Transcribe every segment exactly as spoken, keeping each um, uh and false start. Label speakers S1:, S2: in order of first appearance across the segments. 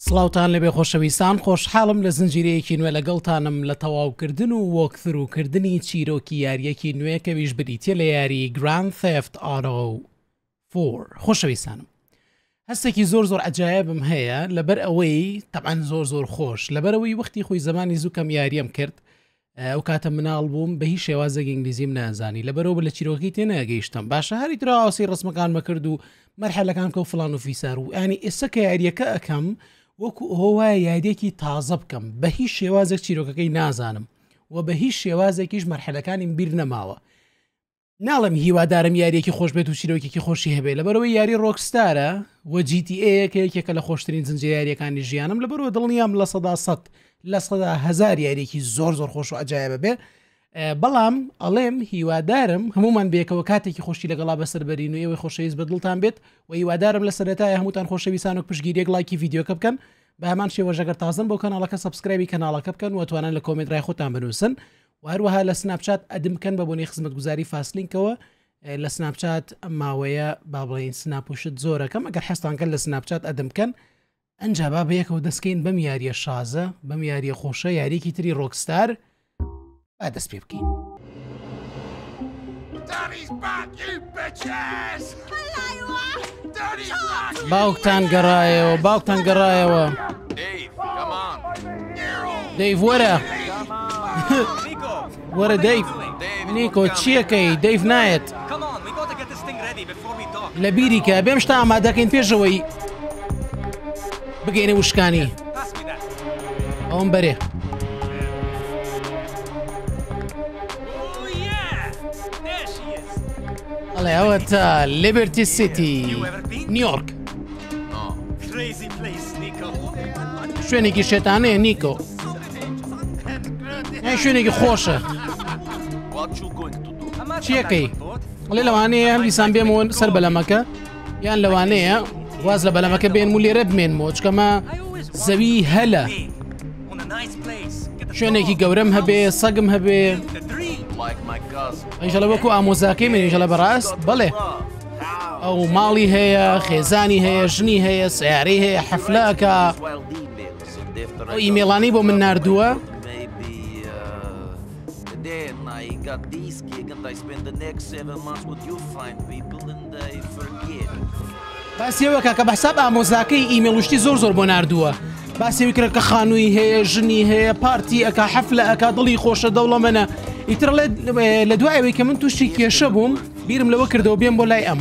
S1: سڵاوتان لەبێ خۆشەویستان، خۆشحاڵم لە زنجیرەیەکی نوێ لەگەڵتانم لە تەواوکردن و وەکثڕووکردنی چیرۆکی یاریەکی نوێ کە ویش بریتە لە یاری گراند ثێفت ئۆتۆ فۆر. خۆشەویستانم، هەستێکی زۆر زۆر عەجایبم هەیە لەبەر ئەوەی تەبعەن زۆر زۆر خۆش لەبەر ئەوەی وەختی خۆی زمانی زووکەم یاریەم کرد ئەو کاتە مناڵ بووم بە هیچ شێوازێک ئینگلیزیم نازانی لەبەرەوە لە چیرۆکی تێنەگەیشتم. باشە هەری دراوەسی ڕسمەکانمە کرد و مەرحەلەکان کە و فڵان و فیسار و ینی ئێستا کە یاریەکە ئەەکەم وەکو ئەوە وایە یاریەکی تازە بکەم، بە هیچ شێوازێک چیرۆکەکەی نازانم و بە هیچ شێوازێکیش مەرحەلەکانیم بیر نەماوە. ناڵم هیوادارم یاریەکی خۆش بێت و چیرۆکێکی خۆشی هەبێت لەبەرەوەی یاری ڕۆکستارە و جی تی ئێ یەکە یەکێکە لە خۆشترین زنجیرە یاریەکانی ژیانم، لەبەرەوە دڵنیام لە سەدا سەد لە سەدا هەزار یاریەکی زۆر زۆر خۆش و عەجایبە بێ. بەڵام ئەڵێم هیوادارم هەمومان بێکەوە کاتێکی خۆشی لەگەڵا بەسەر بەرین و ئێوەی خۆشەویست بە دڵتان بێت و هیوادارم لە سەرەتای هەمووتان خۆشەویستان و پشگیریەک لایکی ڤیدیۆکە بکەن. بە هەمان شێوەژە ئەگەر تازن بۆ کەناڵەکە سەبسکرایبی کەناڵەکە بکەن و توانن لە کۆمنتڕای خۆتان بنووسن و هەروەها لە سناپچات ئەدم بکەن بە بۆنەی خزمەتگوزاری فاسلینکەوە. لە سناپچات ئەم ماوەیە با بڵێن سناپوشت زۆرەکەم، ئەگەر حەستان کەن لە سناپچات ئەدم بکەن ئەنجا با بەیەکەوە دەستکەین بەم یاریە شازە، بەم یاریە خۆشە، یاریەکی تری ڕۆکستار با دەست پێ بکەین. باوکتان گەڕایەوە، باوکتان گەڕایەوە. دەیڤ وەرە وەرە دەیڤ. نیکۆ چیەکەی؟ دەیڤ نایەت لە بیری کە بێم شتا ئامادەکەین پێشەوەی بگەینە وشکانی. ئەوم بەرێ ئەڵێ ئەوە تا لیبرتی سیتی نیویۆرک، شوێنێکی شێتانەیە نیکۆ، شوێنێکی خۆشە. چیەکەی؟ ئەڵێ لەوانەیە هەم دیسان بێمەوە سەر بەلەمەکە یان لەوانەیە واز لە بەلەمەکە بێن و لێرە بمێنمەوە چکەمە زەوی هەلە، شوێنێکی گەورەم هەبێ، سەگم هەبێ. ئەیژەڵە وەکو ئامۆزاکەی منیژەڵە بەڕاست بەڵێ ئەو ماڵی هەیە، خێزانی هەیە، ژنی هەیە، سیارەی هەیە، حەفلەکە. ئەو ئیمێڵانەی بۆ من ناردووە باسیەوەکە کە بەحساب ئامۆزاکەی ئیمێڵوشتی زۆر زۆر بۆ ناردووە. باسیەوەی کرد کە خانووی هەیە، ژنی هەیە، پارتی ئەکا، حەفلە ئەکا، دڵی خۆشە، دەوڵەمەنە. ئیتر لە دوایەوەی کە من تووشی کێشە بووم بیرم لەوە کردەوە بێم بۆ لای ئەم.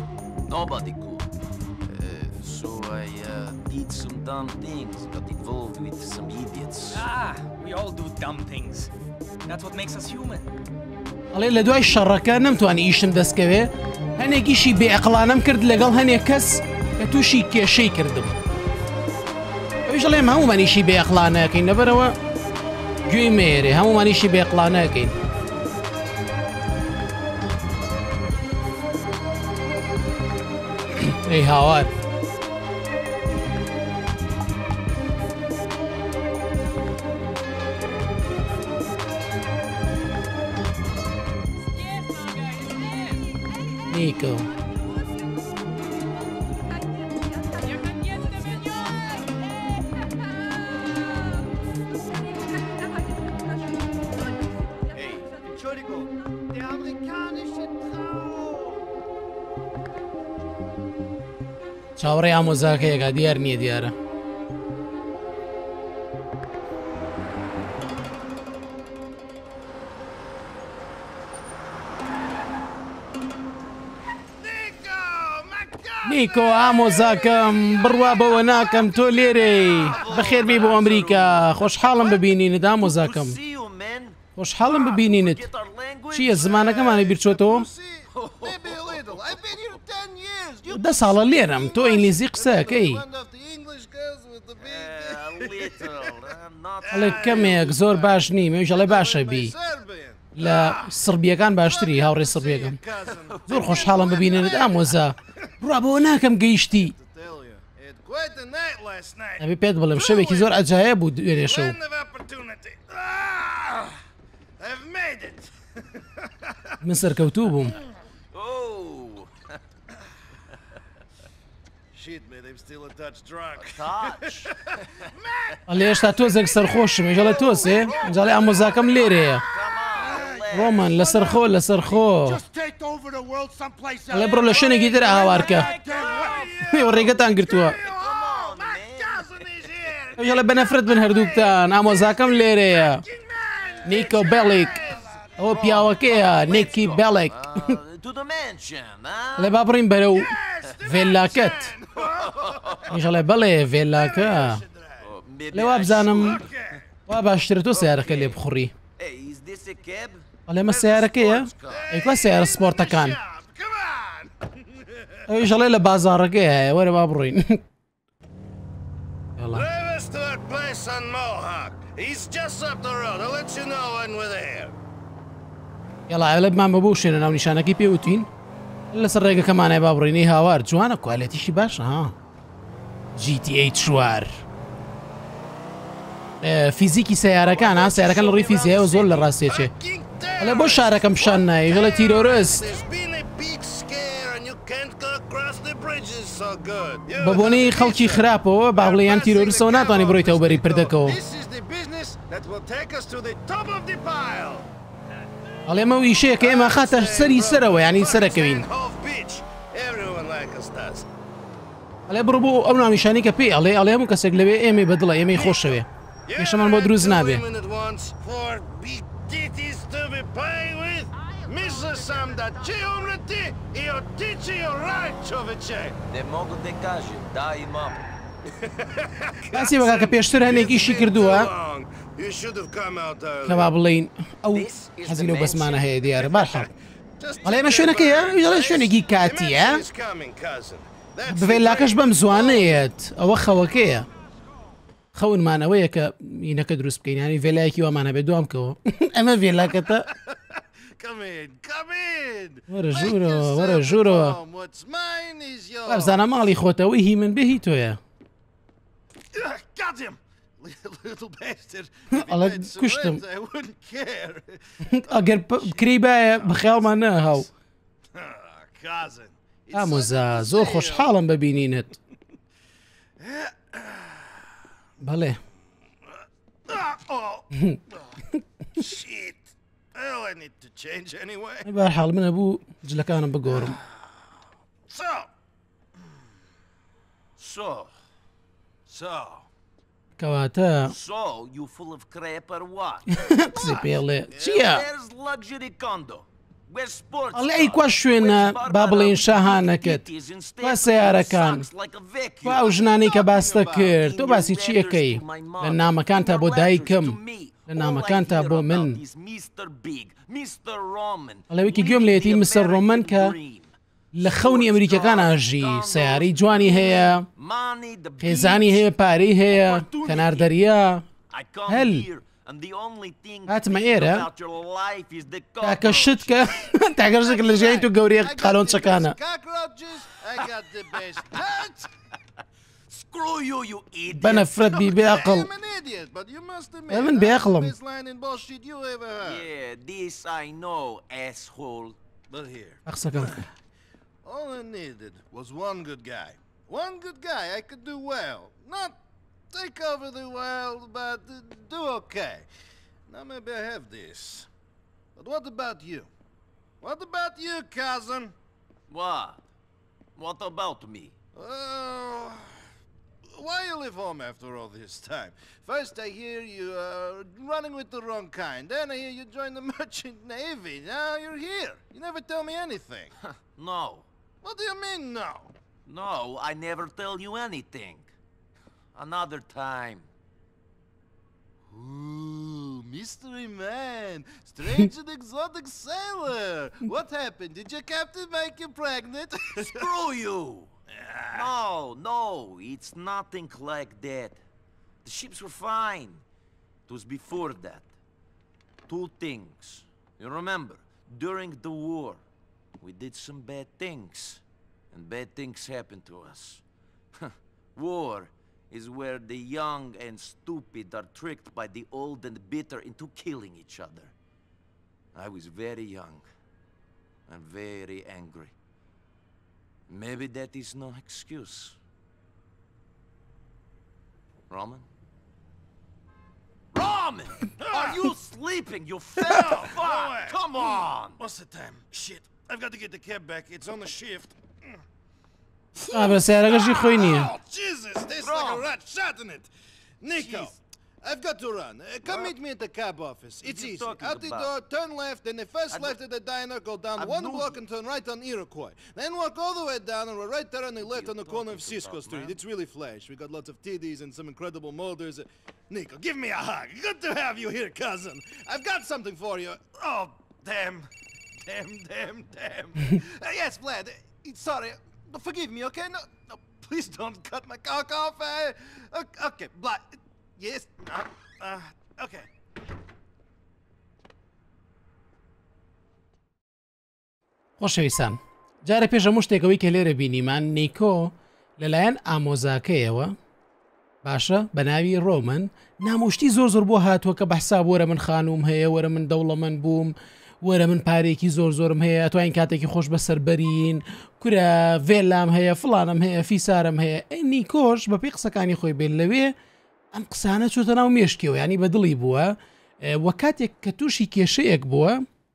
S1: ئەڵێ لە دوای شەڕەکە نەمتوانی ئیشم دەستکەوێ، هەنێکیشی بێعقلانەم کرد لەگەڵ هەنێک کەس کە تووشی کێشەی کردم. ئەویش ئەڵێم هەمومانیشی بێعقلانەکەین، لەبەرەوە گوێی مێرێ هەمومانیشی بێعقلانەکەین. ئەی هاوار نیکۆ چاوەڕێی ئامۆزاکەیەکە دیار نییە دیارە. نیکۆ ئامۆزاکەم بڕوا بەوە ناکەم تۆ لێرەی بەخێربی بۆ ئەمریکا. خۆشحاڵم ببینینت ئامۆزاکەم، خۆشحاڵم ببینینت. چییە زمانەکەمانی بیرچۆتەوە؟ دە ساڵە لێرەم، تۆ ئینگلیزی قسەکەی؟ ئەڵێ کەمێک زۆر باش نیم، ئەوژەڵێ باشە بی لە سربیەکان باشتری هاوڕێ سربیەکەم. زۆر خۆشحاڵم ببینێنت ئامۆزا. ڕابەوە ناکەم گەیشتی. ئەبێ پێت بڵێم شەوێکی زۆر عەجایب بوو دوێنێ شەو. من سەرکەوتوو بووم. ئەڵێ هێشتا تۆزێک سەرخۆشم ێژەڵێ تۆزێ جاڵێ ئامۆزاکەم لێرەیە ڕۆمان لەسەر خۆ لەسەر خۆ ئەڵێ بڕۆ لە شوێنێکی تر هاوارکە ڕێگەتان گرتووە ێژەڵێ بەنەفرەت بن هەردووکتان ئامۆزاکەم لێرەیە نیکۆ بێڵێک ئەوە پیاوەکەیە نیکی بێڵێک لێ با بڕین بەرەو ڤێلاکەت ئێژەڵێ بەڵێ ڤێلاکە لێوا بزانم وا باشترە تۆ سیارەکە لێ بخوڕی ئەڵێ مە سیارەکەیە ئەیکوە سیارە سپۆرتەکان ئەویژەڵێ لە بازاڕەکەی هەیە وەرە با بڕۆین یاڵا ئەلە بمان بە بۆ شوێنە ناو نیشانەکەی پێوتین لەسەر ڕێگەکەمانای با بڕینەی هاوار جوانە کوالێتیشی باشە ها جی تی ئەی چوار فیزیکی سیارەکان ها سیارەکان لە ڕووی فیزیایەوە زۆر لە ڕاستێچێ ئەلێ بۆ شارەکەم پیشان نایە ژەڵە تیرۆرست بە بۆنەی خەڵکی خراپەوە با بڵێیان تیرۆریستەوە ناتوانێت بڕۆیت تەوبەری پردەکەەوە ئەڵێ ئەمە ویشەیە کە ئێمە خاتە سەری سەرەوە ینی سەرەکەوین ئەڵێ بڕۆ بۆ ئەو ناونیشانی کە پێی ئەڵێ ئەڵێ هەموو کەسێک لەوێ ئێمەی بەدڵە ئێمەی خۆشەوێ پێشەمان بۆ دروست نابێ باسی بەکە کە پێشتر هەنێکیشی کردووە کە با بڵین ئەو حەزی لەو بەسمانە هەیە دیارە باشە ئەڵێ ئێمە شوێنەکەیە ژەڵێ شوێنێکی کاتیە بڤێلاکەش بەم زوانەیەت ئەوە خەوەکەیە خەونمانەوەیە کە مینەکە دروست بکەینانی ڤێلایەکی وامانە بێ دوامکەوە ئەمە ڤێلاکەتە وەرە ژوورەوە وەرە ژوورەوە بزانە ماڵی خۆتەوەی هی من بێ هی تۆیە ئەڵە کوشتم ئەگەر کری باە بەخیاڵمان نەهاو ئامۆزا زۆر خۆشحاڵم ببینینت بەڵێ بەرحاڵ منە بوو جلەکانم بگۆڕم کەواتە قسەی پێڵێ چییە؟ ئەڵێ ئەی کوا شوێنە با بڵێن شاهانەکەت وا سیارەکان وا ئەو ژنانەی کە باستە کرد تۆ باسی چیەکەی لە نامەکان تا بۆ دایکم لە نامەکان تا بۆ من ئەڵێوێکی گوێم لێتی مسەر ڕۆمن کە لە خەونی ئەمریکەکان ئاژی سیارەی جوانی هەیە خێزانی هەیە پارەی هەیە کەناردەریا هەل هاتمە ئێرە تاکە شت کە تاگەرزێک لە ژیانی تو گەورەیە قالۆنچەکانە بەنەفرەت بی بێعقڵ من بێعقڵم قسەکەم
S2: All I needed was one good guy. One good guy I could do well. Not take over the world, but do okay. Now maybe I have this. But what about you? What about you, cousin?
S3: What? What about me?
S2: Oh, why you leave home after all this time? First I hear you uh, running with the wrong kind. Then I hear you join the merchant navy. Now you're here. You never tell me anything.
S3: No.
S2: What do you mean, no?
S3: No, I never tell you anything. Another time.
S2: Ooh, mystery man, strange and exotic sailor. What happened? Did your captain make you pregnant?
S3: Screw you! No, no, it's nothing like that. The ships were fine. It was before that. Two things. You remember, during the war, we did some bad things, and bad things happened to us. War is where the young and stupid are tricked by the old and bitter into killing each other. I was very young and very angry. Maybe that is no excuse, Roman? Roman! Are you sleeping, you fat fuck? Come on!
S2: What's the time? Shit. I've got to get the cab back. It's on the shift.
S1: آ بە سیارەکەشی خۆی نییە.
S2: Oh, Jesus! There's like a rat shot in it. Nico, I've got to run. Uh, come meet me at the cab office. It's easy. Out the door, turn left, then the first left at the diner, go down one block and turn right on Iroquois. Then walk all the way down and we're right there on the left on the corner of Cisco Street. It's really flash. We got lots of titties and some incredible molders. Uh, Nico, give me a hug. Good to have you here, cousin. I've got something for you. Oh, damn. Damn, damn, damn. uh, yes, Vlad. Uh, sorry. Forgive me, okay? No, no, please don't cut my cock off. Uh, okay, Vlad. Yes. Uh, uh, okay.
S1: خۆشەویستان جارە پێش هەموو شتێکەوەی کە لێرە بینیمان نیکۆ لەلایەن ئامۆزاکەیەوە باشە بە ناوی ڕۆمن نامۆشتی زۆر زۆر بۆ هاتووە کە بەحساب وەرە من خانوم هەیە وەرە من دەوڵەمەند بووم وەرە من پارێکی زۆر زۆرم هەیە توانین کاتێکی خۆش بەسەربەرین کورە ڤێلام هەیە فڵانم هەیە فیسارم هەیە ئەی نیکۆش بە پێی قسەکانی خۆی بێت لەوێ ئەم قسانە چۆتە ناو مێشکەوە ینی بە دڵی بووە وە کاتێک کە تووشی کێشەیەک بووە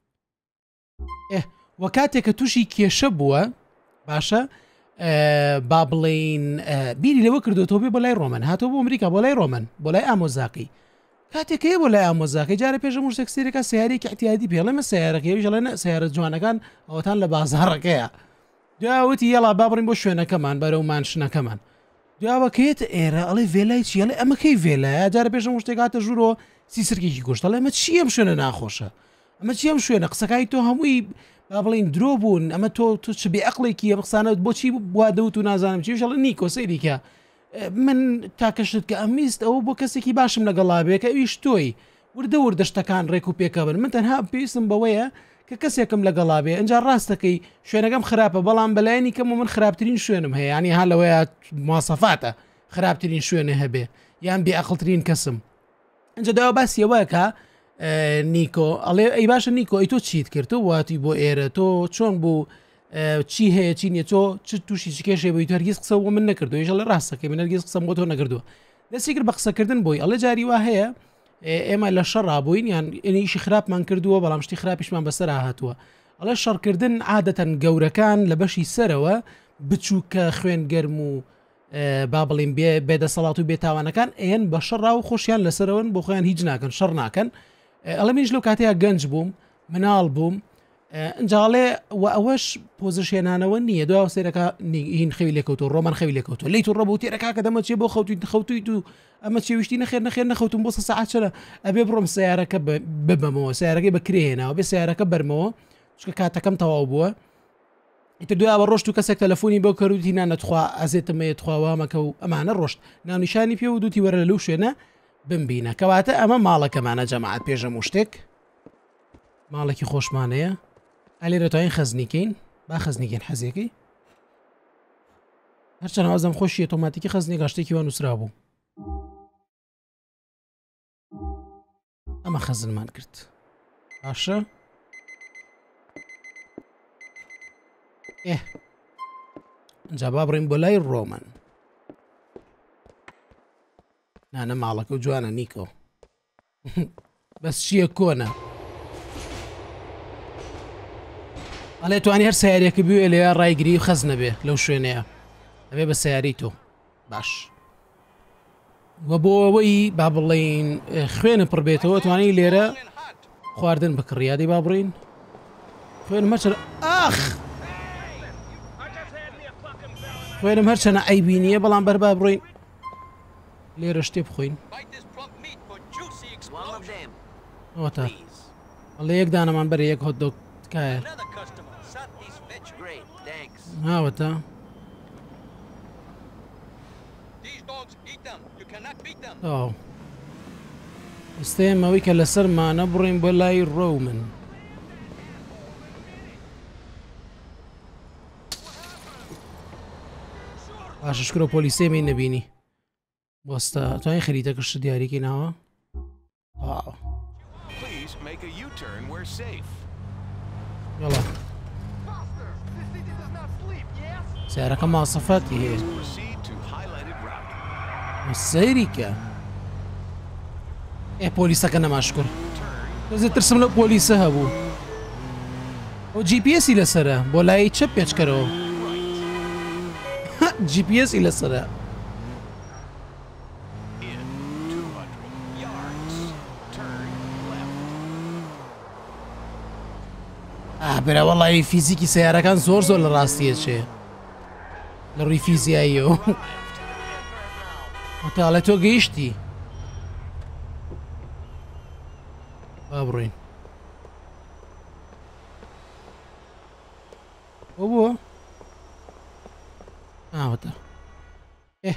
S1: وە کاتێک کە تووشی کێشە بووە باشە با بڵین بیری لەوە کردوەوە بێ بۆ لای ڕۆمن هاتۆ بۆ ئەمریکا بۆ لای ڕۆمن بۆ لای ئامۆزاکەی کاتێکەیە بۆ لای ئامۆزاکەی جارە پێش هەموو شتێک سێرێکە سیارێکی احتیادی پێڵێمە سیارەکەی ژەڵێنە سیارە جوانەکان ئەوەتان لە بازاڕەکەیە دوایوتی یەڵا با بڕین بۆ شوێنەکەمان بەرەو مانشنەکەمان دوابەکەیت ئێرە ئەڵێ ڤێلای چی ئەڵێ ئەمەکەی ڤێلایە جارە پێش هەموو شتێک هاتە ژوورەوە سی سرکێکی گۆشت ئەڵێ ئەمە چی ئەم شوێنە ناخۆشە ئەمە چی ئەم شوێنە قسەکەی تۆ هەمووی با بڵین درۆ بوون ئەمە تۆ تۆ چ بێ عەقڵێکی ئەم قسانە بۆچی بوا دەوت و نازانم چی ژەڵێ نیکۆ سەیریکە من تاکەشت کە ئەمیست ئەوە بۆ کەسێکی باشم لەگەڵا بێ کە ئەویش تۆی وردە وردە شتەکان ڕێک و پێکە بن من تەنها پێویستم بەوەیە کە کەسێکم لەگەڵا بێ ئەنجا ڕاستەکەی شوێنەکەم خراپە بەڵام بەلایەنی کەم و من خراپترین شوێنم هەیە ینی ها لەوەیە مواصفاتە خراپترین شوێنە هەبێ یان بێ عەقڵترین کەسم ئەنجا داوا باسیەوەیە کە نیکۆ ئەڵێ ئەی باشە نیکۆ ئەی تۆ چیت کرد تۆ واتی بۆ ئێرە تۆ چۆن بوو چی هەیە چی نیە تۆ چ تووشی چ کێشێ بووی تۆ هەرگیز قسە بۆ من نەکردو ێژە لە ڕاستەکەی من هەرگیز قسەم بۆ تۆ نەکردووە دەستی کرد بە قسەکردن بۆی ئەڵێ جاری وا هەیە ئێمە لە شەڕ ڕابووین یان ئێنیشی خراپمان کردووە بەڵام شتی خراپیشمان بەسەر هاتووە ئەڵێ شەڕکردن عادەتەن گەورەکان لە بەشی سەرەوە بچووکە خوێن گەرم و با بڵین بێدەسەڵات و بێتاوانەکان ئێن بە شەڕا و خۆشیان لەسەرەوەن بۆ خۆیان هیچ ناکەن شەڕ ناکەن ئەڵێ منیش لەو کاتەیە گەنج بووم مناڵ بووم ئەنجاڵێ و ئەوەش پۆزیشێنانەوە نییە دو سێرەکە هین خەوی لێکەوتو ڕۆمان خەوی لێکەوتو لی تو ڕەبوو تێرەکە کە دەمە چێ بۆ خەوتوی خەوتویت و ئەمە چێویشتی نەخێر نەخێر نەخەوتم بۆ سەعات چرە ئەبێ بڕۆم سیارەکە ببەمەوە سیارەکەی بەکرێنەوە بێ سیارەکە بەرمەوە چکە کاتەکەم تەواو بووە ئیتر دوای بە ڕۆشت و کەسێک تەلەفۆنی بۆ کەروتی نانەتخوا ئەزێتمەیە تخواوامەکە و ئەمانە ڕۆشت ناونیشانی پێ و دوتی وەرە لەو شوێنە بمبینە کەواتە ئەمە ماڵەکەمانە جەماعەت پێشە مشتێک ماڵێکی خۆشمانەیە ئەلێرە توانین خەزنیکەین با خەزنیکەین حەزیەکەی هەرچەند ئازم خۆشی ئۆتۆماتیکی خەزنێک شتێکی وان نووسرا بوو ئەمە خەزنمان کرد باشە ئێ ئەنجا با بڕین بۆ لای ڕۆمن نانە ماڵەکە و جوانە نیکۆ بەس چییە کۆنە ئەڵێ توانی هەر سیارێکی بوێ لێ ڕایگیری و خەز نەبێ لەو شوێنەیە ئەبێ بە سیاری تۆ باش وە بۆ ئەوەی با بڵین خوێنە پڕ بێتەوە توانی لێرە خواردن بکڕیادی با بڕین خوێنم هەرچەنە ئاخ خوێنم هەرچەنە ئەیبینیە بەڵام بەر با بڕۆین لێرە شتێ بخۆین ئەوەتە ئەڵێ یەک دانەمان بەرە یەک هۆت دۆک تکایە هاوەتە ئەو ئێستێمەوەی کە لەسەرمانە بڕین بۆ لای ڕۆمن باشە شکرۆ پۆلیسێمەی نەبینی بۆستە توانین خەریتەکەشت دیاریکی ناوە یاڵا سیارەکە ماسەفەتی هەیە سەیریکە ئێ پۆلیسەکە نەماشکر دەزێت ترسم لە پۆلیسە هەبوو ئەو جی پی ئێسی لەسرە بۆ لای چەپ پێچکەرەوە جی پی ئێسی لەسرە برا وەڵی فیزیکی سیارەکان زۆر زۆر لە ڕاستیە چێ لە ڕووی فیزیاییەوە وتاڵە تۆ گەیشتی با بڕۆین بۆ بووە ئاوەتە ئێ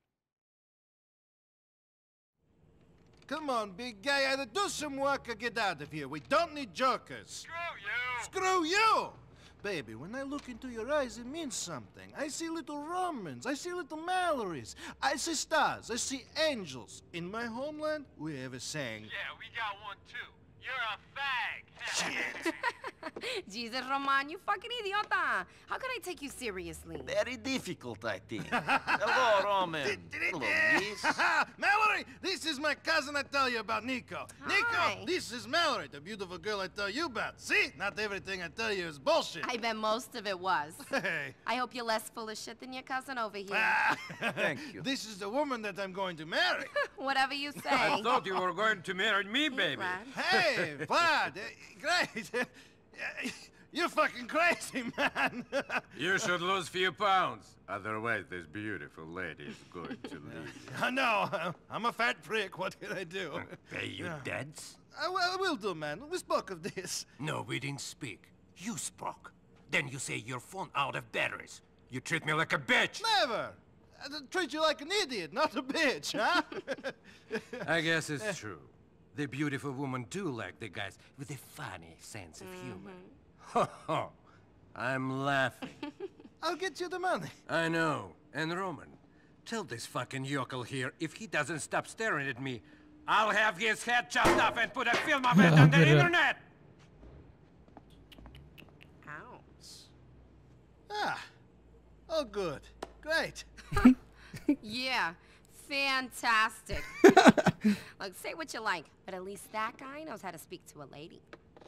S2: Come on, big guy, either do some work or get out of here. We don't need jokers. Screw you! Screw you! Baby, when I look into your eyes, it means something. I see little Romans, I see little Mallorys, I see stars, I see angels. In my homeland, we have a saying.
S4: Yeah, we got one too. You're a fag.
S5: Jesus, Roman, you fucking idiota. How can I take you seriously?
S3: Very difficult, I think. Hello, Roman. Hello, miss.
S2: Mallory, this is my cousin I tell you about, Nico.
S5: Hi.
S2: Nico, this is Mallory, the beautiful girl I tell you about. See, not everything I tell you is bullshit.
S5: I bet most of it was.
S2: Hey.
S5: I hope you're less full of shit than your cousin over here.
S3: Thank you.
S2: This is the woman that I'm going to marry.
S5: Whatever you say.
S4: I thought you were going to marry me, baby.
S5: Vlad.
S2: Hey, Vlad, uh, great. You're fucking crazy, man.
S4: You should lose a few pounds. Otherwise, this beautiful lady is going to leave you.
S2: I know. I'm a fat prick. What can I do?
S4: Pay you
S2: Yeah.
S4: debts?
S2: I, I will do, man. We spoke of this.
S6: No, we didn't speak. You spoke. Then you say your phone out of batteries. You treat me like a bitch.
S2: Never. I treat you like an idiot, not a bitch, huh?
S6: I guess it's true. The beautiful women do like the guys with a funny sense of humor. Ho ho! I'm laughing.
S2: I'll get you the money.
S6: I know. And Roman, tell this fucking yokel here if he doesn't stop staring at me, I'll have his head chopped off and put a film of it on the internet!
S5: Ouch.
S2: Ah. Oh, good. Great.
S5: Yeah, fantastic. Look, say what you like, but at least that guy knows how to speak to a lady.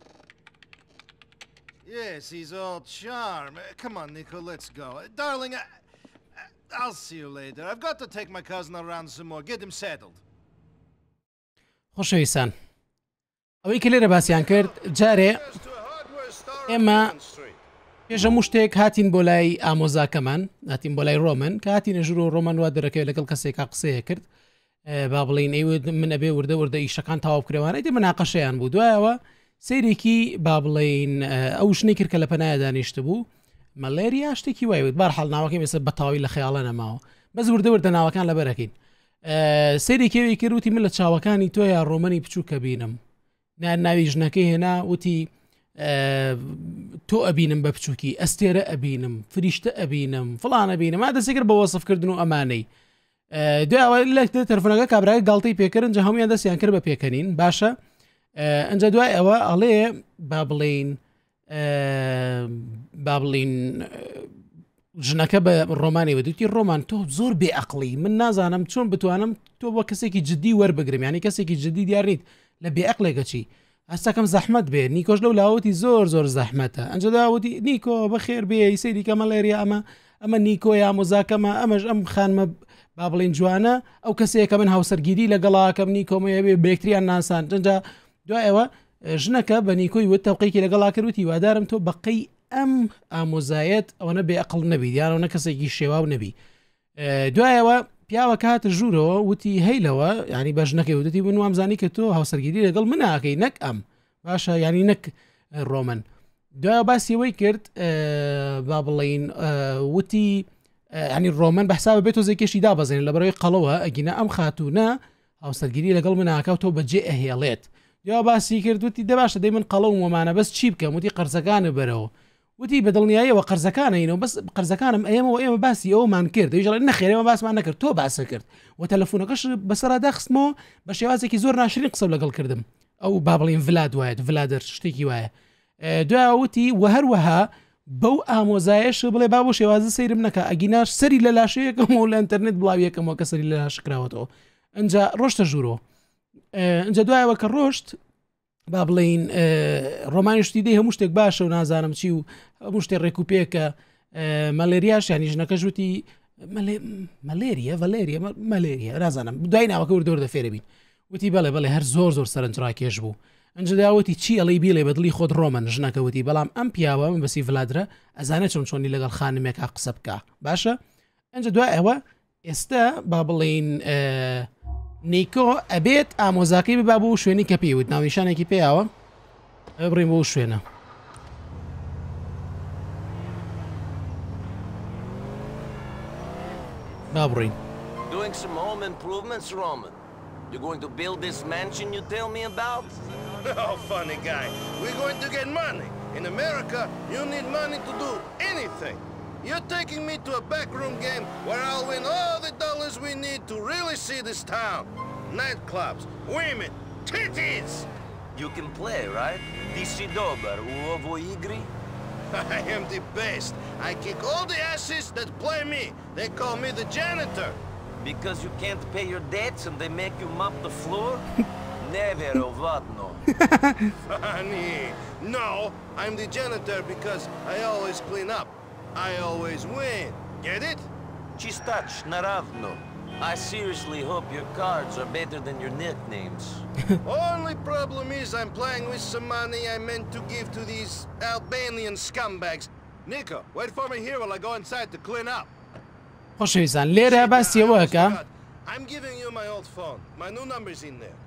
S2: Yes, he's all charm. Uh, come on, Nico, let's go. Uh, darling, I, I, I'll see you later. I've got to take my cousin around some more. Get him settled.
S1: خۆشەویستان ئەوەی کە لێرە باسییان کرد جارێ ئێمە پێش هەموو شتێک هاتین بۆ لای ئامۆزاکەمان هاتین بۆ لای ڕۆمن کە هاتینە ژوور و ڕۆمن وا دەرەکەوێت لەگەڵ کەسێکا قسەیە کرد با بڵین ئێوە من ئەبێ وردە وردە ئیشەکان تاواو بکرێوانە دێ مناقەشەیان بوو دوایەوە سەیرێکی با بڵین ئەو شنەی کرد کە لە پەنایە دانیشت بوو مەلێریا شتێکی وایوت بەرحاڵ ناوەکەی مێسە بەتاوی لە خەیاڵە نەماوە بەس وردە وردە ناوەکان لەبەرەکەین سەیرێکەوەی کردوتی من لە چاوەکانی تۆ یا ڕۆمەنی بچوو کە بینم ناوی ژنەکەی هێنا وتی تۆ ئەبینم بە بچووکی ئەستێرە ئەبینم فریشتە ئەبینم فڵانە بینم ما دەسێکرد بە وەسفکردن و ئەمانەی دوای لە تەلفۆنەکە کابراای گاڵتەی پێکردن جە هەمویان دەستیان کرد بە پێکەنین باشە ئەنجا دوای ئەوە ئەڵێ با بڵین با بڵین ژنەکە بە ڕۆمانی وەدوتی ڕۆمان تۆ زۆر بێعەقڵی من نازانم چۆن بتوانم تۆ بۆ کەسێکی جددی وەربگرم ینی کەسێکی جددی دیارنیت لە بێعەقلێکە چی هەستەکەم زەحمەت بێ نیکۆش لەو لاوەتی زۆر زۆر زەحمەتە ئەنجا داوتی نیکۆ بەخێر بێ سەیری کە مەلێریا ئەمە ئەمە نیکۆ یا مۆزاکەمە ئەمەش ئەم خانمە با بڵین جوانە ئەو کەسەیەکە من هاوسەرگیری لەگەڵاکەم نیکۆمەیە بێ بێکتریان ناسان جا دوایەوە ژنەکە بە نیکۆی وت تەوقەیەکی لەگەڵا کردوتی وادارم تۆ بەقەی ئەم ئامۆزایەت ئەوەنە بێعەقڵ نەبی دیانەوە کەسێکی شێواو نەبی دوایەوە پیاوە کاتە ژوورەوە وتی هەیلەوە ینی بە ژنەکەی وتی بن وامزانی کە تۆ هاوسەرگیری لەگەڵ من ناکەی نەک ئەم باشە ینی نەک ڕۆمن دوایە باسیەوەی کرد با بڵین وتی ینی ڕۆمن بەحسابە بێت تۆ زێکێشی دابەزێن لە بەرەوەی قەڵەوە ئەگینە ئەم خاتوونە هاوسەرگیری لەگەڵ من ناکە و تۆ بەجێ ئەهێڵێت یا باسی کرد وتی دەباشە دەی من قەڵە و وەمانە بەس چی بکەم وتی قەرزەکانە بەرەوە وتی بەدڵنیاییەوە قەرزەکانەینەوە بەس قەرزەکانم ئێمەوە ئێمە باسی ئەومان کرد دەیژڵ نەخێرەوە باسمان نەکرد تۆ باسە کرد و تەلەفۆنەکەش بەسەرا داخستمەوە بە شێوازێکی زۆر ناشرین قسە لەگەڵ کردم ئەو با بڵین ڤلاد وایەت ڤلادەر شتێکی وایە دوایە وتی وە هەروەها بەو ئامۆزایەش بڵێ با بۆ شێوازە سەیرم نەکە ئەگیناش سەری لە لاشەیەکەمەوە لە ئینتەرنێت بڵاویەکەمەوە کە سەری لە لاشکراوەتەوە ئەجا ڕۆشتە ژوورۆ ئەجا دوایەوە کە ڕۆشت با بڵین ڕۆمانی شتی دەی هەموو شتێک باشە و نازانم چی و هەموو شتێک ڕێکوپێکە مەلێریاش ینی ژنەکە ژوتی مەلێریە ڤەلێریە مەلێریە نازانم دوای ناوەکە وردەوردە فێرە بین وتی بەڵێ بەڵێ هەر زۆر زۆر سەرنجڕاکێش بوو ئەنج داوەتی چی ئەڵی بیڵێ بەدڵی خۆت ڕۆمن ژنەکەوتی بەڵام ئەم پیاوە من بەسی ڤلادرە ئەزانە چۆن چۆنی لەگەڵ خانمێکا قسە بکە باشە ئەنج دوای ئەوە ئێستا با بڵین نیکۆ ئەبێت ئامۆزاکەی ببا بوو شوێنی کە پێیوت ناونیشانێکی پێیاوە بڕیم بۆ شوێنە با بڕین
S3: Doing some home improvements, Roman. You're going to build this mansion you tell me about?
S2: Oh, funny guy. We're going to get money. In America, you need money to do anything. You're taking me to a backroom game where I'll win all the dollars we need to really see this town. Nightclubs, women, titties!
S3: You can play, right? Ti si dobar u ovoj igri?
S2: I am the best. I kick all the asses that play me. They call me the janitor.
S3: Because you can't pay your debts and they make you mop the floor? Never wadno.
S2: Funny. No, I'm the janitor because I always clean up. I always win. Get it?
S3: Chistach naravno. I seriously hope your cards are better than your nicknames.
S2: Only problem is I'm playing with some money I meant to give to these Albanian scumbags. Nico, wait for me here while I go inside to clean up.
S1: خۆشەویستان لێرە باسیەوەکە
S2: I'm giving you my old phone. My new number's in there.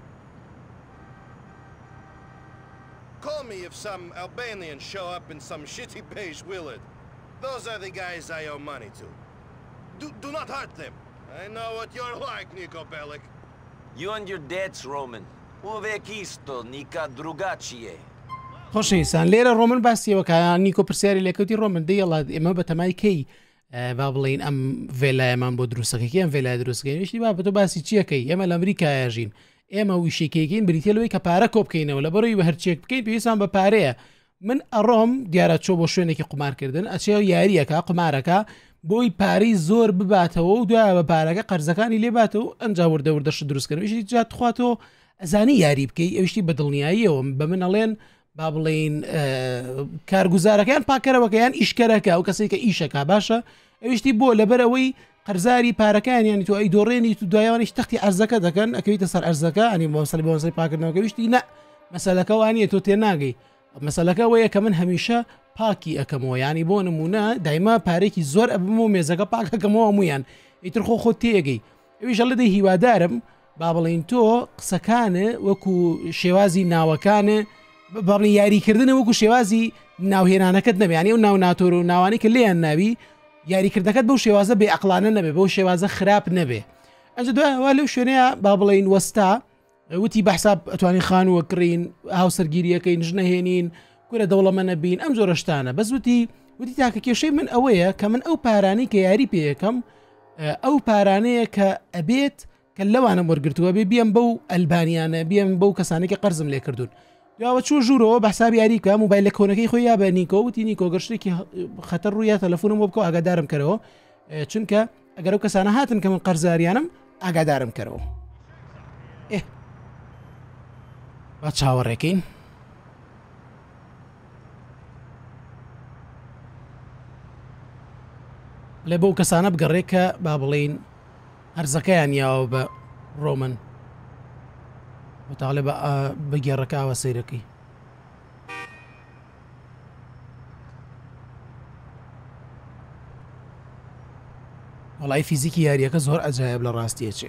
S2: Call me if some Albanians show up in some shitty beige Willard. Those are the guys I owe money to. Do, do not hurt them. I know what you're like, Nico Bellic.
S3: You and your debts, Roman. Uvek isto, nika drugačije.
S1: خۆشەویستان لێرە ڕۆمن باسیەوەکە نیکۆ پرسیاری لێکەوتی ڕۆمن دەیڵات ئێمە بە تەمای کەی با بڵین ئەم ڤێلایەمان بۆ دروستەکەی ئەم ڤێلای دروستەکەی ویشتی با بە تۆ باسی چیەکەی ئێمە لە ئەمریکایە ژین ئێمە ویشێکێکین بریتە لەوەی کە پارە کۆ بکەینەوە لە بەرەوەی بە هەرچێک بکەین پێویستان بە پارەیە من ئەڕۆم دیارە چۆ بۆ شوێنێکی قمارکردن ئەچێ یاریەکە قمارەکە بۆی پارەی زۆر بباتەوە و دوایە بە پارەکە قەرزەکانی لێباتەوە ئەنجا وردە وردەش دروستکردن ویشتی جات خواتەوە ئەزانی یاری بکەی ئەوشتی بە دڵنیاییەوە بە من ئەڵێن با بڵین کارگوزارەکەیان پاکەرەوەکەیان ئیشکەرەکە ئەو کەسێک کە ئیشەکە باشە ئەوشتی بۆ لەبەرەوەی قەرزاری پارەکان یانی تۆ ئەی دۆڕێنی تو دوایوانیش تەختی ئەرزەکە دەکەن ئەکەویتە سەر ئەرزەکە ئەنی مەسەلی بۆ مەسەی پاکردنەوەکە ویشتی نە مەسەلەکە وانە تۆ تێناگەی مەسەلەکە وەیە کە من هەمیشە پاکی ئەەکەمەوە ینی بۆ نمونە دایما پارێکی زۆر ئەبم و مێزەکە پاکەکەمەوە هەمویان ئیتر خۆ خۆ تێگەی ئەویش هەڵە دەی هیوادارم با بڵین تۆ قسەکانە وەکو شێوازی ناوەکانە باڵی یاریکردنە وەکو شێوازی ناوهێنانەکەت نەبیانی و ناو ناتۆر و ناوانی کە لێیان ناوی یاریکردەکەت بەو شێوازە بێ ئەقلانە نەبێ بەو شێوازە خراپ نەبێ ئەنج دوای لەو شوێنەیە با بڵین وەستا وتی بەحساب ئەتوانی خانووە کڕین هاوسەرگیریەکەی نژنەهێنین کورە دەوڵەمە نەبین ئەم زۆر شتانە بەس وتی وتی تاکە کێشەی من ئەوەیە کە من ئەو پارانی کە یاری پێیەکەم ئەو پارانەیە کە ئەبێت کە لەوانە وەرگرتووە بێ بیەم بەو ئەلبانیانە بیەم بەو کەسانێکی قەرزم لێ کردوون یاوە چوو ژوورەوە بەحساب یاریکە موبایل لە کۆنەکەی خۆی یا بە نیکۆ وتی نیکۆ گەشتێکی خەتەر ڕوویە تەلەفۆنم بۆ بکەوە ئاگادارم کەرەوە چونکە ئەگەر ئەو کەسانە هاتن کە من قەرزاریانم ئاگادارم کەرەوە ئێ با چاوەڕێکین لێ بەو کەسانە بگەڕێ کە با بڵین هەرزەکەیان یاوە بە ڕۆمن بەتاڵێ بە گێڕەکەوە سەیرەکەی وەڵای فیزیکی یاریەکە زۆر ئەجایب لە ڕاستیە چێ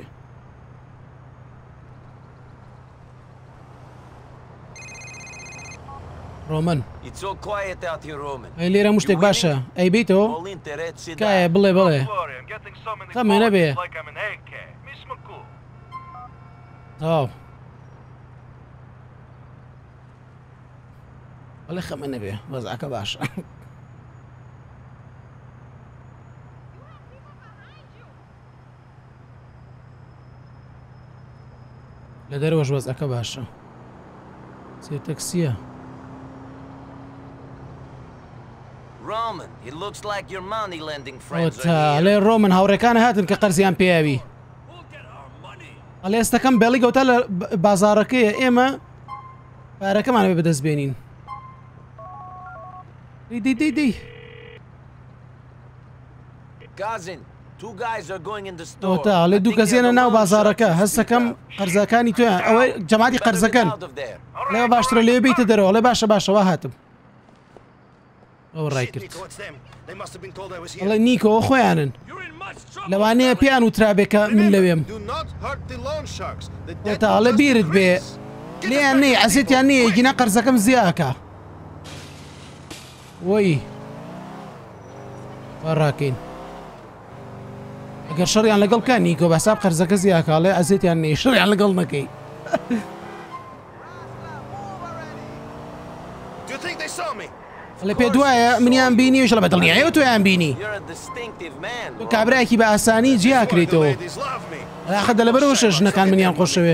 S1: ڕۆمن ئەی لێرە مشتێک باشە ئەی بیتەوە کایە بڵێ بڵێ خەمێ نەبێ تاو بەڵێ خەمە نەبێ وەزعەکە باشە لە دەرەوەش وەزعەکە باشە سێ تەکسیە
S3: Roman, it looks like your money lending friends
S1: وت
S3: are here.
S1: لێ ڕۆمن هاوڕێکانە هاتن کە قەرزیان پێیاوی ئەڵێ ئێستەکەم بێڵی گەوتە لە بازاڕەکەیە ئێمە پارەکەمان بێ بەدەست بێنین دەی دەی دەی دەی
S3: Cousin, two guys are going in the store.
S1: ئەوتە ئەڵێ دوو کەسێنە ناو بازاڕەکە هەستەکەم قەرزەکانی تۆیان ئەوەی جەماعەتی قەرزەکەن لێوە باشترە لێ بیتە دەرەوە ئەڵێ باشە باشەوە هاتم ئەوە ڕای کرد ئەڵێ نیکۆ خۆیانن لەوانەیە پێیان وترابێکە من لەوێم تا ئەڵێ بیرت بێ لێیان نەی عەزێتیان نییە گینە قەرزەکەم زیاکە وەی وا ڕاکەین ئەگەر شەڕیان لەگەڵ کە نیکۆ بەساب قەرزەکە زیاکاڵێ ئەزێتیان نێ شەڕیان لەگەڵ نەکەی لە پێ دوایە منیان بینی وش لە بەدڵنیایە تۆیان بینی تۆ کابراایکی بە ئاسانی جیاکرێتەوە ئاخە دەلەبەرەوە ژنەکان منیان خۆشەوێ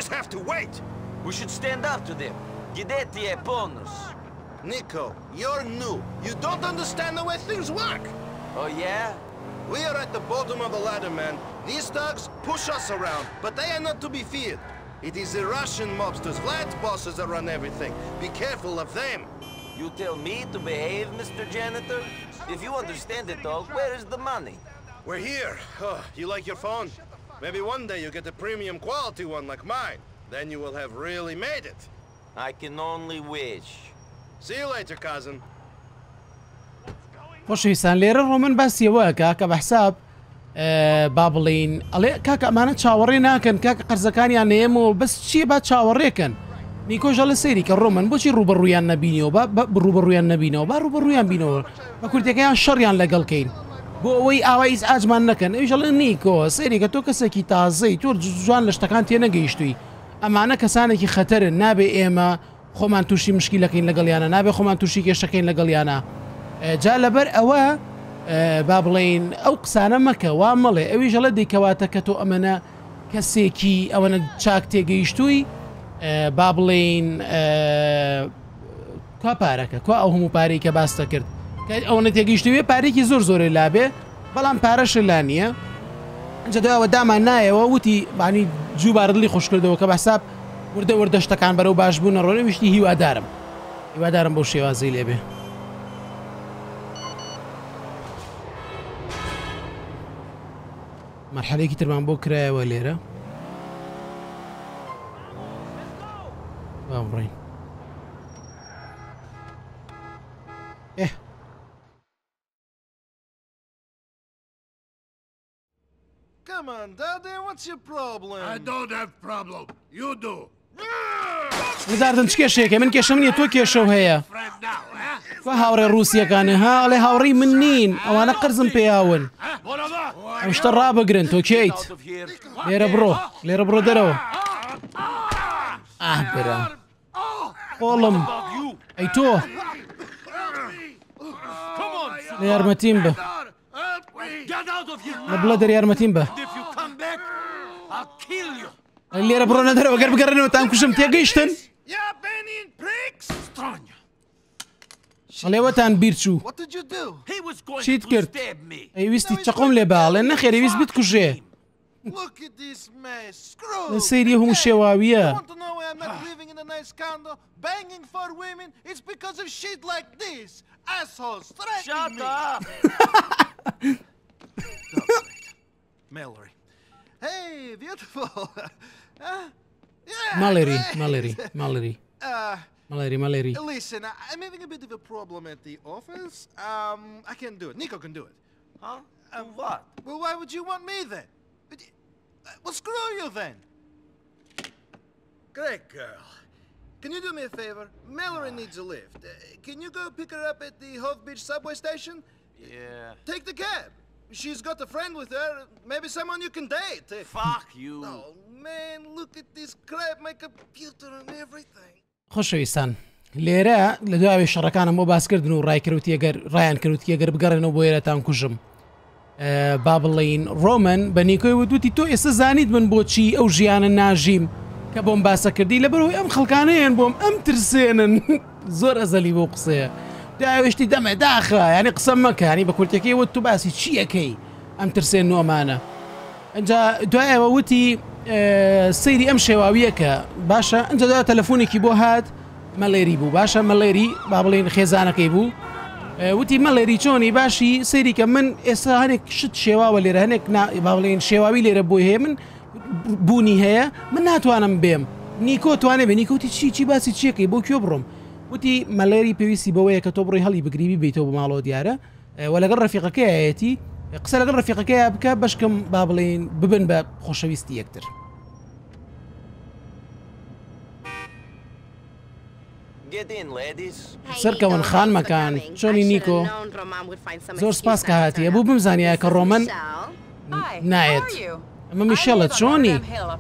S2: Nico, you're new. You don't understand the way things work.
S3: Oh yeah?
S2: We are at the bottom of the ladder, man. These thugs push us around, but they are not to be feared. It is the Russian mobsters, Vlad's bosses that run everything. Be careful of them.
S3: You tell me to behave, Mister Janitor? If you understand it all, where is the money?
S2: We're here. Oh, you like your phone? Maybe one day you get a premium quality one like mine. Then you will have really made it.
S3: I can only wish.
S2: See you later, cousin.
S1: خۆشەویستان لێرە ڕۆمن باسیەوەکە کە بە حساب با بڵین ئەڵێ کاکە ئەمانە چاوەڕێ ناکەن کاکە قەرزەکانیان نێمەوە بەس چییە با چاوەڕێکن نیکۆژە لە سەیری کە ڕۆمن بۆچی ڕوبەڕوویان نەبینەوە ڕوبەڕوویان نەبینەوە با ڕوبەڕوویان بینەوە بە کورتەکەیان شەڕیان لەگەڵکەین بۆ ئەوەی ئاوای ئیز ئاجمان نەکەن ئەویژەڵێ نیکۆ سەیری کە تۆ کەسێکی تازەی تۆ جوان لە شتەکان تێ نەگەیشتووی ئەمانە کەسانێکی خەتەرن نابێ ئێمە خۆمان تووشی مشکیلەکەین لەگەڵیانە نابێ خۆمان تووشی کێشەکەین لەگەڵیانە جا لەبەر ئەوە با بڵین ئەو قسانە مەکە وا مەڵێ ئەوی ژەڵە دەیکەواتە کە تۆ ئەمەنە کەسێکی ئەوەنە چاک تێگەیشتووی با بڵین کا پارەکە کو ئەو هەموو پارەی کە باستە کرد ئەوەنە تێگەیشتوێ پارێکی زۆر زۆرە لابێ بەڵام پارەش لا نییە ئەجا دوایەوە دامان نایەوە وتی بانی جووبارڵی خۆش کردەوە کە بەساب وردە وردە شتەکان بەرەو باش بوونە ڕۆنە ویشتی هیوادارم هیوادارم بەو شێوازەی لێبێ مرحلەیەکی ترمان بۆ کرایەوە لێرە با بڕین ئێ
S2: Come on, Daddy, what's your problem?
S7: I don't have problem. You do.
S1: لەداردن چ کێشەیەکە من کێشەم نییە تۆ کێشە و هەیە
S7: Friend now, eh?
S1: کوا هاوڕێ ڕووسیەکانە ها ئەڵێ هاوڕێی من نین ئەوانە قەرزم پێیاون ئەم شتە ڕابگرن تۆ کێیت لێرە بڕۆ لێرە بڕۆ دەرەوە ئاه برا قۆڵم ئەی تۆ لە یارمەتیم بە لە بڵە دەر یارمەتیم بە لێرە بڕۆنە دەرەوە گەر بگەڕێنەوە تام کوشم تێگەیشتن ئەڵێوەتان بیرچوو چیت کرد ئەیویستی چەقۆم لێ باڵێ نەخێری ویست بتکوژێ لە سەیری هەموو شێواویە
S2: Mallory. Hey, beautiful. uh, yeah,
S1: Mallory,
S2: great.
S1: Mallory, Mallory.
S2: Uh,
S1: Mallory, Mallory.
S2: listen, I, I'm having a bit of a problem at the office. Um, I can do it. Nico can do it.
S3: Huh? And what?
S2: Well, why would you want me then? But y- uh, Well, screw you then. Great girl. Can you do me a favor? Mallory needs a lift. Uh, can you go pick her up at the Hove Beach subway station?
S3: Yeah.
S2: Take the cab. She's got a friend with her. Maybe someone you can date. Uh,
S3: Fuck you.
S2: Oh man, look at this crap, my computer and everything.
S1: خۆشەویستان لێرە لە دواوی شەڕەکانم بۆ باسکردن و ڕایکردوتی ئەگەر ڕایان کردوتی ئەگەر بگەڕێنەوە بۆ ئێرەتان کوژم با بڵین ڕۆمن بە نیکۆی وتوتی تۆ ئێستا زانیت من بۆچی ئەو ژیانە ناژیم کە بۆم باسە کردی لەبەرەوەی ئەم خەڵکانەیەن بۆم ئەم ترسێنن زۆر ئەزەلی بۆ قسەیە داویشتی دەمە داخە ینی قسەم مەکە ینی بە کورتەکەی وت تو باسی چیەکەی ئەم ترسێن نۆمانە ئەجا دوایەوە وتی سەیری ئەم شێواویەکە باشە ئەجا دا تەلەفۆنێکی بۆ هات مەلێری بوو باشە مەلێری با بڵێن خێزانەکەی بوو وتی مەلێری چۆنی باشی سەیریکە من ئێستا هەنێک شت شێواوە لێرە هەنێک با بڵێن شێواوی لێرە بۆی هەیە من بوونی هەیە من ناتوانم بێم نیکۆ توانێ بێ نیکەوتی چی چی باسی چیەکەی بۆ کوێ بڕۆم وتی مەلێری پێویستی بەوەیە کە تۆ بڕۆی هەڵی بگریبی بیتەوە بە ماڵەوە دیارە وە لەگەڵ ڕەفیقەکەیەتی قسە لەگەڵ ڕەفیقەکەیە بکە بەشکم با بڵێن ببن بە خۆشەویستی یەکتر سەرکەون خانمەکان چۆنی نیکۆ زۆر سپاس کە هاتیە بوو بمزانیە کە ڕۆمن نایەت ئەمە میشێڵە چۆنی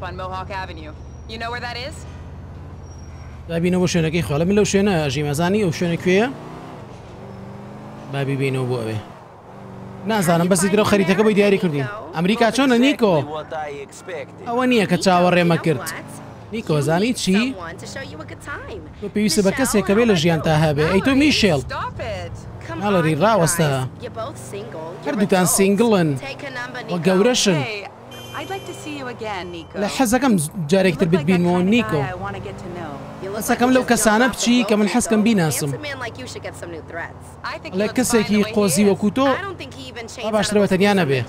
S1: دابینەوە بۆ شوێنەکەی خۆڵە من لەو شوێنە ژیمەزانی ئەو شوێنە کوێیە بابی بینەوە بۆ ئەوێ نازانم بەسی درە خەریتەکە بۆی دیاری کردین ئەمریکا چۆنە نیکۆ ئەوە نییە کە چاوەڕێمە کرد نیکۆ زانی چی تۆ پێویستە بە کەسێکە بێ لە ژیان تا هەبێ ئەی تۆ میشێڵ ناڵەری ڕاوەستە هەردووتان سینگڵن وە گەورەشن لە حەزەکەم جارێکتر بتبینەوە نیکۆ ئەسەکەم لەو کەسانە بچی کە من حەزکەم بیناسم لە کەسێکی قۆزی وەکو تۆ باشترەوە تەنیا نەبێ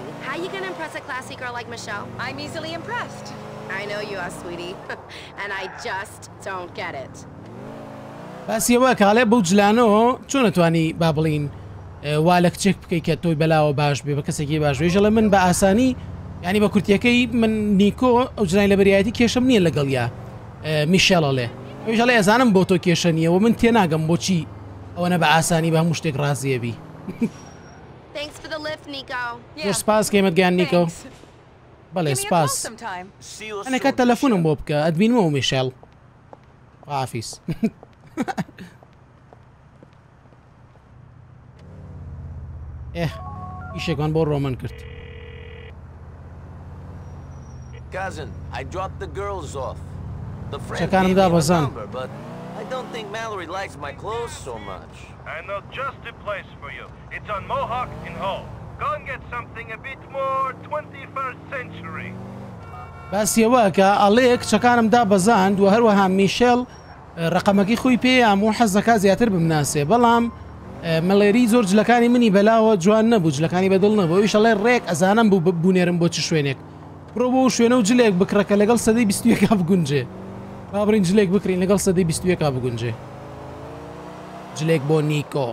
S1: باسیەوە کاڵێ بەو جلانەوە چۆن نەتوانی با بڵین وا لە کچێک بکەیت کە تۆی بەلاوە باش بێ بە کەسێکی باش بێژە لە من بە ئاسانی ینی بە کورتیەکەی من نیکۆ ئەو جلای لە بەریایەتی کێشم نییە لەگەڵ یا میشێڵەڵێ ئەوژە لە ئێزانم بۆ تۆ کێشە نییەوە من تێناگەم بۆچی ئەوەنە بە ئاسانی بە هەموو شتێک ڕازیەبی زۆر سپاس کەمت گیان نیکۆ بەڵێ سپاس ئەنەکە تەلەفۆنم بۆ بکە ئەدبینمەوە میشێڵ ئافیس ئێ ئیشێکان بۆ ڕۆمن کرد
S3: Cousin, I dropped the girls off. The friend
S1: gave me
S3: my
S1: a
S3: number, but I don't think Mallory likes my clothes so much.
S8: I know just the place for you. It's on Mohawk in Hull. Go and get something a bit more twenty-first century.
S1: باسیەوە کە ئەڵێ کچەکانم دا بەزاند و هەروەها میشێڵ ڕقەمەکەی خۆی پێ هەموو حەزەکە زیاتر بمناسێ بەڵام مەلێری زۆر جلەکانی منی بەلاوە جوان نەبوو جلەکانی بەدڵ نەبوو ئەویش ئەڵێ ڕێک ئەزانم بوو ببوونێرم بۆ چ شوێنێک بڕۆ بۆ شوێنە و جلێک بکڕەکە لەگەڵ سەدەی بیستویەکە بگونجێ بابڕین جلێک بکرین لەگەڵ سەدەی بیستویەکە بگونجێ جلێک بۆ نیکۆ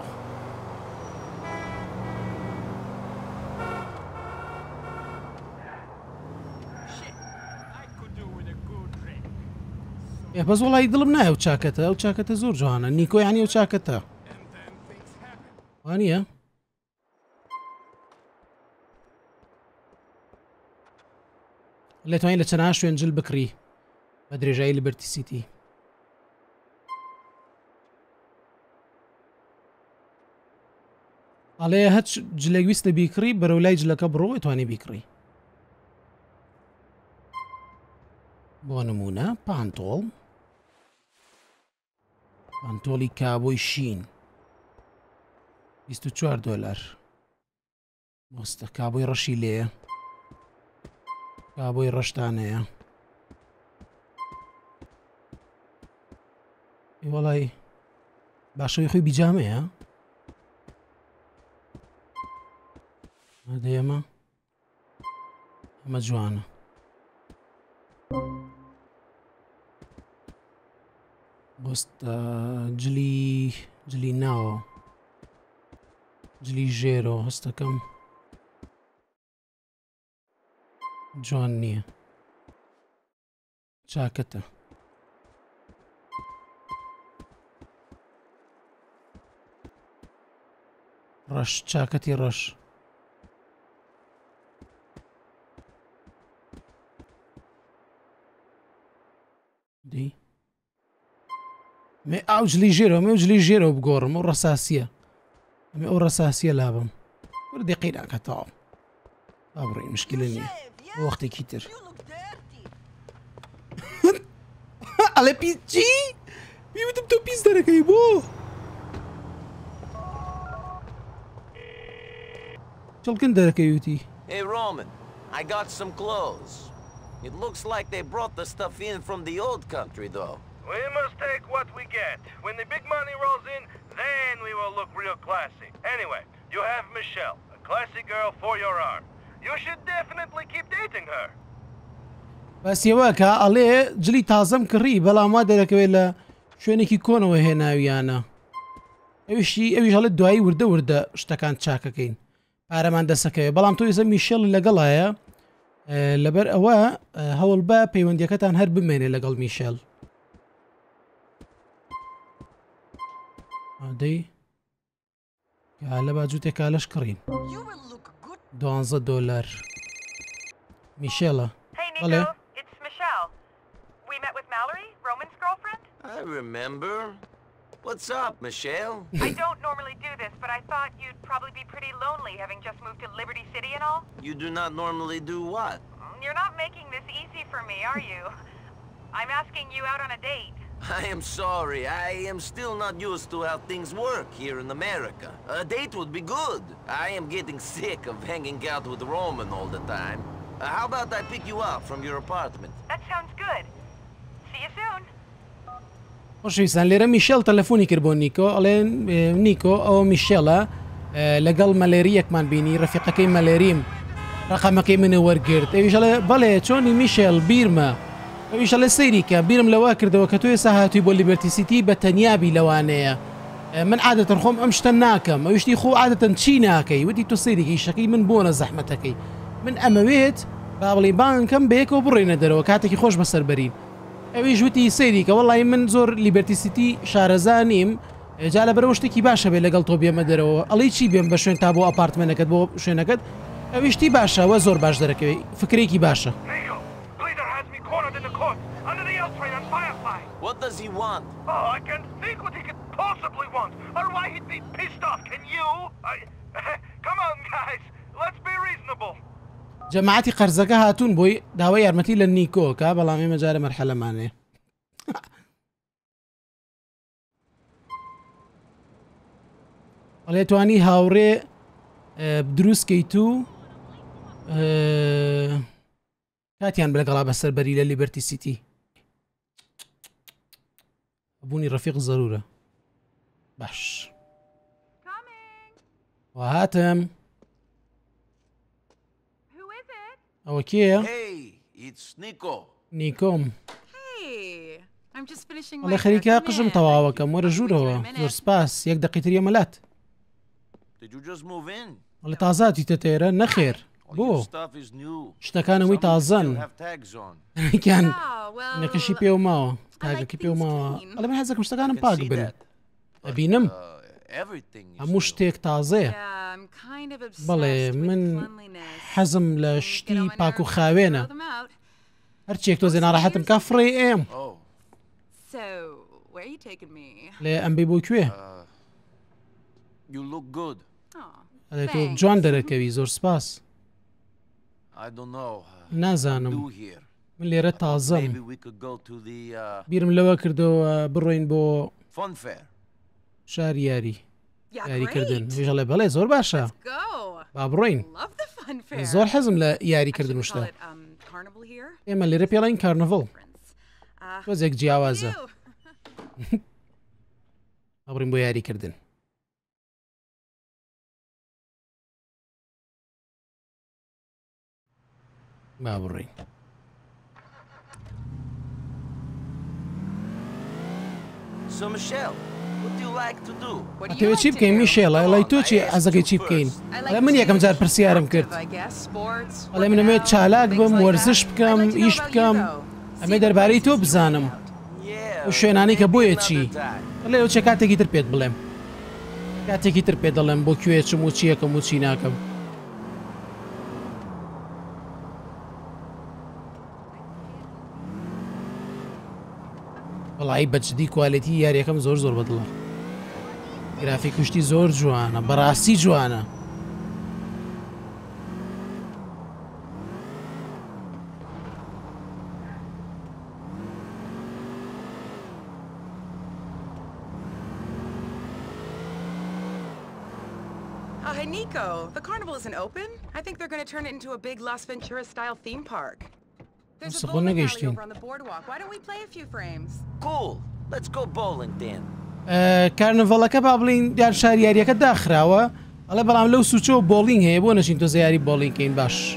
S1: ێ بەس وڵی دڵم نایە و چاکەتە ئەو چاکەتە زۆر جوانە نیکۆ یانی ئەو چاکەتە وانە لێتوانین لە چەند شوێن جل بکڕی بە درێژایی لیبرتی سیتی ئەڵێ هەچ جلێک ویستە بیکڕی بەرەو لای جلەکە بڕۆ توانی بیکڕی بۆ نمونە پانتۆڵ پانتۆڵی کابۆی شین بیست و چوار دۆلار مۆستە کابۆی ڕەشی لێیە کابۆی ڕەشتانەیە وەڵی باشەوەی خۆی بیجامەیە ئەمە ئەمە جوانە بۆستە جلی جلی ناوە جلی ژێرۆ هەستەکەم جوان نییە چاکەتە ڕەش چاکەتی ڕەش دی مێ ئاو جلی ژێرۆ مێ جلی ژێرۆ بگۆڕم ئەو ڕەساسیە ئەمێ ئەو ڕەساسیە لابم وردی قەیراکەتەوە ئابڕێ مشکلە نییە وەختێکی تر ئەڵێ پیچی پێوتم تۆ پیس دەرەکەی بۆ چڵکن دەرەکەویتی
S3: Hey, Roman, I got some clothes. It looks like they brought the stuff in from the old country, though.
S8: We must take what we get. When the big money rolls in, then we will look real classy. Anyway, you have Michelle, a classy girl for your arm. You should definitely keep dating her.
S1: بەسیەوە کە ئەڵێ جلی تازەم کڕی بەڵام وا دەرەکەوێت لە شوێنێکی کۆنەوە هێناویانە ئەویشی ئەویش هەڵێت دوایی وردە وردە شتەکان چاکەکەین پارەمان دەسەکەوێت بەڵام تۆ ئێزە میشێڵ لەگەڵایە لەبەر ئەوە هەوڵ بە پەیوەندیەکەتان هەر بمێنێ لەگەڵ میشێڵ ئادەی لە باجووتێک کالەش کڕین دوانزە دۆلار میشێڵە
S9: Hey, Nico. It's Michelle. We met with Mallory, Roman's girlfriend.
S3: I remember. What's up, Michelle?
S9: I don't normally do this, but I thought you'd probably be pretty lonely having just moved to Liberty City and all.
S3: You do not normally do what?
S9: You're not making this easy for me, are you? I'm asking you out on a date.
S3: I am sorry. I am still not used to how things work here in America. A date would be good. I am getting sick of hanging out with Roman all the time. Uh, how about I pick you up from your apartment?
S9: That sounds good. See you soon.
S1: خۆشەویستان لێرە میشێڵ تەلەفۆنی کرد بۆ نیکۆ ئەڵێن نیکۆ ئەوە میشێڵە لەگەڵ مەلێریەکمان بینی ڕەفیقەکەی مەلێریم ڕقەمەکەی منە وەرگرت ئەویش ئەڵێ بەڵێ چۆنی میشێڵ بیرمە ئەویش ئەڵێ سەیری کە بیرم لەوا کردەوە کە تۆ ئێستا هاتووی بۆ لیبەرتی سیتی بە تەنیابی لەوانەیە من عادەتەن خۆم ئەم شتە ناکەم ئەویشتی خۆ عادەتەن چی ناکەی وتی تۆ سەیرێکی شەکەی من بۆنە زەحمەتەکەی من ئەمەوێت باڵی بانکەم بەیەکەوە بڕێنە دەرەوە کاتێکی خۆش بەسەر بەرین ئەویش وتی سەیری کە وەڵی من زۆر لیبەرتی سیتی شارەزا نیم جا لە بەرەوە شتێکی باشە بێ لەگەڵ تۆ بێمە دەرەوە ئەڵی چی بێم بە شوێن تا بۆ ئەپارتمنەکەت بۆ شوێنەکەت ئەویشتی باشەوە زۆر باش دەرەکەوێت فکرێکی باشە
S3: What does he want?
S8: Oh, I can't think what he could possibly want, or why he'd be pissed off. Can you? I... Come on, guys. Let's be reasonable.
S1: جەماعەتی قەرزەکە هاتوون بۆی داوای یارمەتی لە نیکۆکە بەڵام ئێمە جارە مەرحەلەمانەیە ئەڵێ توانی هاوڕێ دروستکەیت و کاتیان بلەگەڵا بەسەربەری لە لیبەرتی سیتی بوونی ڕەفیق زەرورە باش وهاتم ئەوە کێیە؟ نیکۆم ئەڵێ خەریکە قژم تەواوەکەم وەرە ژوورەوە زۆر سپاس یەک دەقیتریە مەلات ئەڵێ تازاتیتە تێرە نەخێر بۆ شتەکانەوەی تازەن کیان نەکەشی پێ و ماوە تاگەکی پێ و ماوە ئەڵێ من حەزەکەم شتەکانم پاک بن ئەبینم هەموو شتێک تازەیە بەڵێ من حەزم لە شتی پاک و خاوێنە هەرچێک تۆ زێ ناڕەحەتم کا فڕێ ئێم لێ ئەمبێ بۆ کوێ تۆ جوان دەرەکەوی زۆر سپاس نازانم من لێرە تازەم بیرم لەوە کردەوە بڕۆین بۆ شاری یاری یاریکردن وێژەڵێ بەڵێ زۆر باشە با بڕۆین زۆر حەزم لە یاریکردن وشتە ئێمە لێرە پێڵین کارنڤڵ تۆزێک جیاوازە ئەبڕین بۆ یاریکردن با بڕۆین ئەتەوێت چی بکەین میشێڵە ئەڵی تۆ چی ئەزەکەی چی بکەین ئەڵێ من یەکەم جار پرسیارم کرد ئەڵێ منەمێت چالاک بم وەرزش بکەم ئیش بکەم ئەمێ دەربارەی تۆ بزانم و شوێنانی کە بۆیە چی ئەڵێ ئەو چه کاتێکی تر پێت بڵێم کاتێکی تر پێ دەڵێم بۆ کوێ چم و چیەکەم و چی ناکەم وڵی بەجددی کوالەتی یاریەکەم زۆر زۆر بەدڵە گرافی کوشتی زۆر جوانە بەڕاستی جوانە
S10: Hey, Nico, the carnival isn't open? I think they're going to turn it into a big Las Ventura-style theme park. There's a bowling alley over on the boardwalk. Why don't we play a few frames?
S3: Cool. Let's go bowling then.
S1: کارنڤەڵەکە با بڵین دیار شاریاریەکە داخراوە ئەڵێ بەڵام لەو سوچۆ بۆڵینگ هەیە بۆ نەچین تۆ زیاری بۆڵینگکەین باش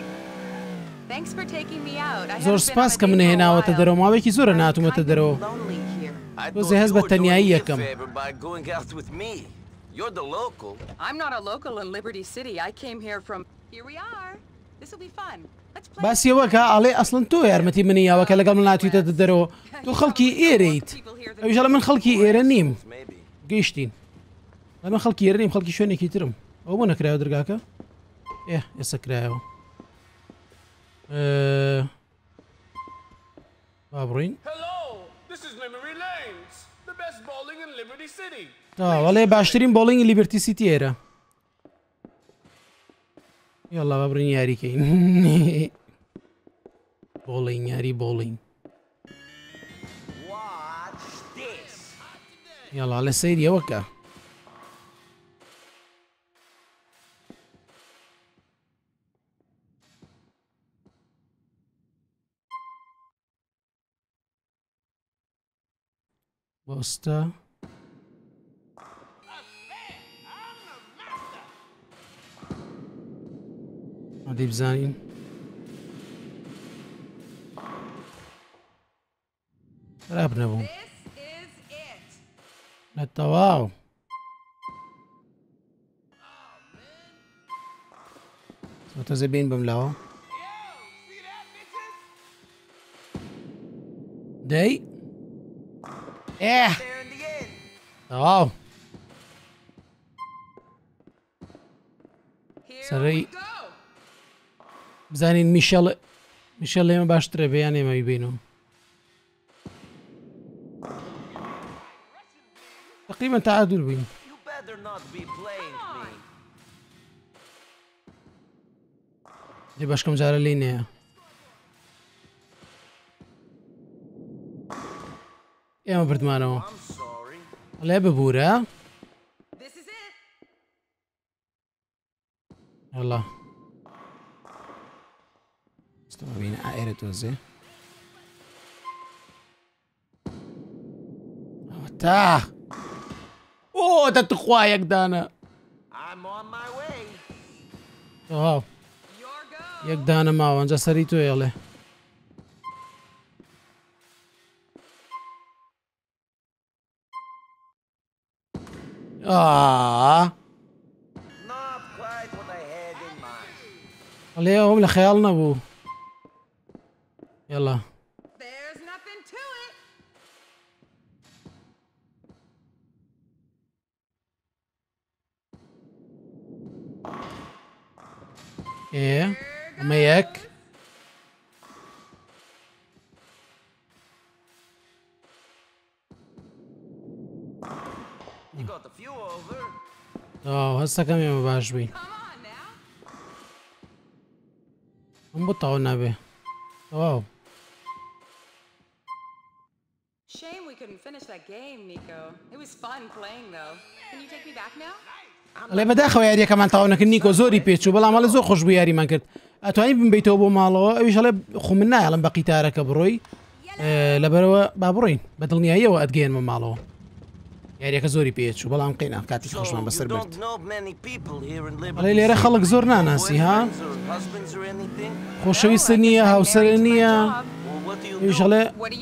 S1: زۆر سپاس کە منە هێناوەتە دەرەوە ماوەیەکی زۆرە ناتوومەتە دەرەوە تۆزێ هەست بە تەنیایی یەکەم باسیەوەکە ئاڵێ ئەسڵن تۆ یارمەتی منی یاوەکە لەگەڵ من ناتویتە دەرەوە تۆ خەڵکی ئێرەیت ئەویش لە من خەڵکی ئێرە نیم گەیشتین لە من خەڵکی ئێرە نیم خەڵکی شوێنێکی ترم ئەو بۆ نەکرایەوە دەرگاکە ئێ ئێستا کرایەوە با بڕۆین وەڵێ باشترین بۆڵینگی لیبرتی سیتی ئێرە یاڵا با بڕین یاریکەین بۆڵینگ یاری بۆڵینگ یاڵا لە سەیری ئەوەکە بۆستە ئەدەی بزانین خراپ نەبوو نەتەواو تەزە بین بم لاوە دەی ئێ تەواو سەرەی بزانین میشەڵ میشەڵ ئێمە باشترە بەیان ئێمە بیبینەوە تقريبا تعادل بين دي باشكم جارة لينيا يا ما برد مانو لا ببورة يلا استوى بين عائلة توزي تاه اوه ده تخوايك دانا واو يك دانا ما وانجا سريتو يلا آه اليوم لخيالنا بو يلا ايه اما ياك اه هسه كم يوم باش بي هم بطعونا به واو
S10: Shame we couldn't finish that game, Nico. It was fun playing though. Can you take me back now?
S1: لێ بەداخەوە یاریەکەمان تاوانەکە نیکۆ زۆری پێچوو بەڵام هەڵە زۆر خۆش بوو یاریمان کرد ئەتوانین بمبیتەوە بۆ ماڵەوە ئەویش هەڵێ خۆ من نایەڵم بە قیتارەکە بڕۆی لەبەرەوە با بڕۆین بە دڵنیاییەوە ئەتگەێنمە ماڵەوە یاریەکە زۆری پێچوو بەڵام قینە کاتی خۆشمان بەسەر برد ئەڵێ لێرە خەڵک زۆر ناناسی ها خۆشەویستە نییە هاوسەرە نییە ئەویش هەڵێ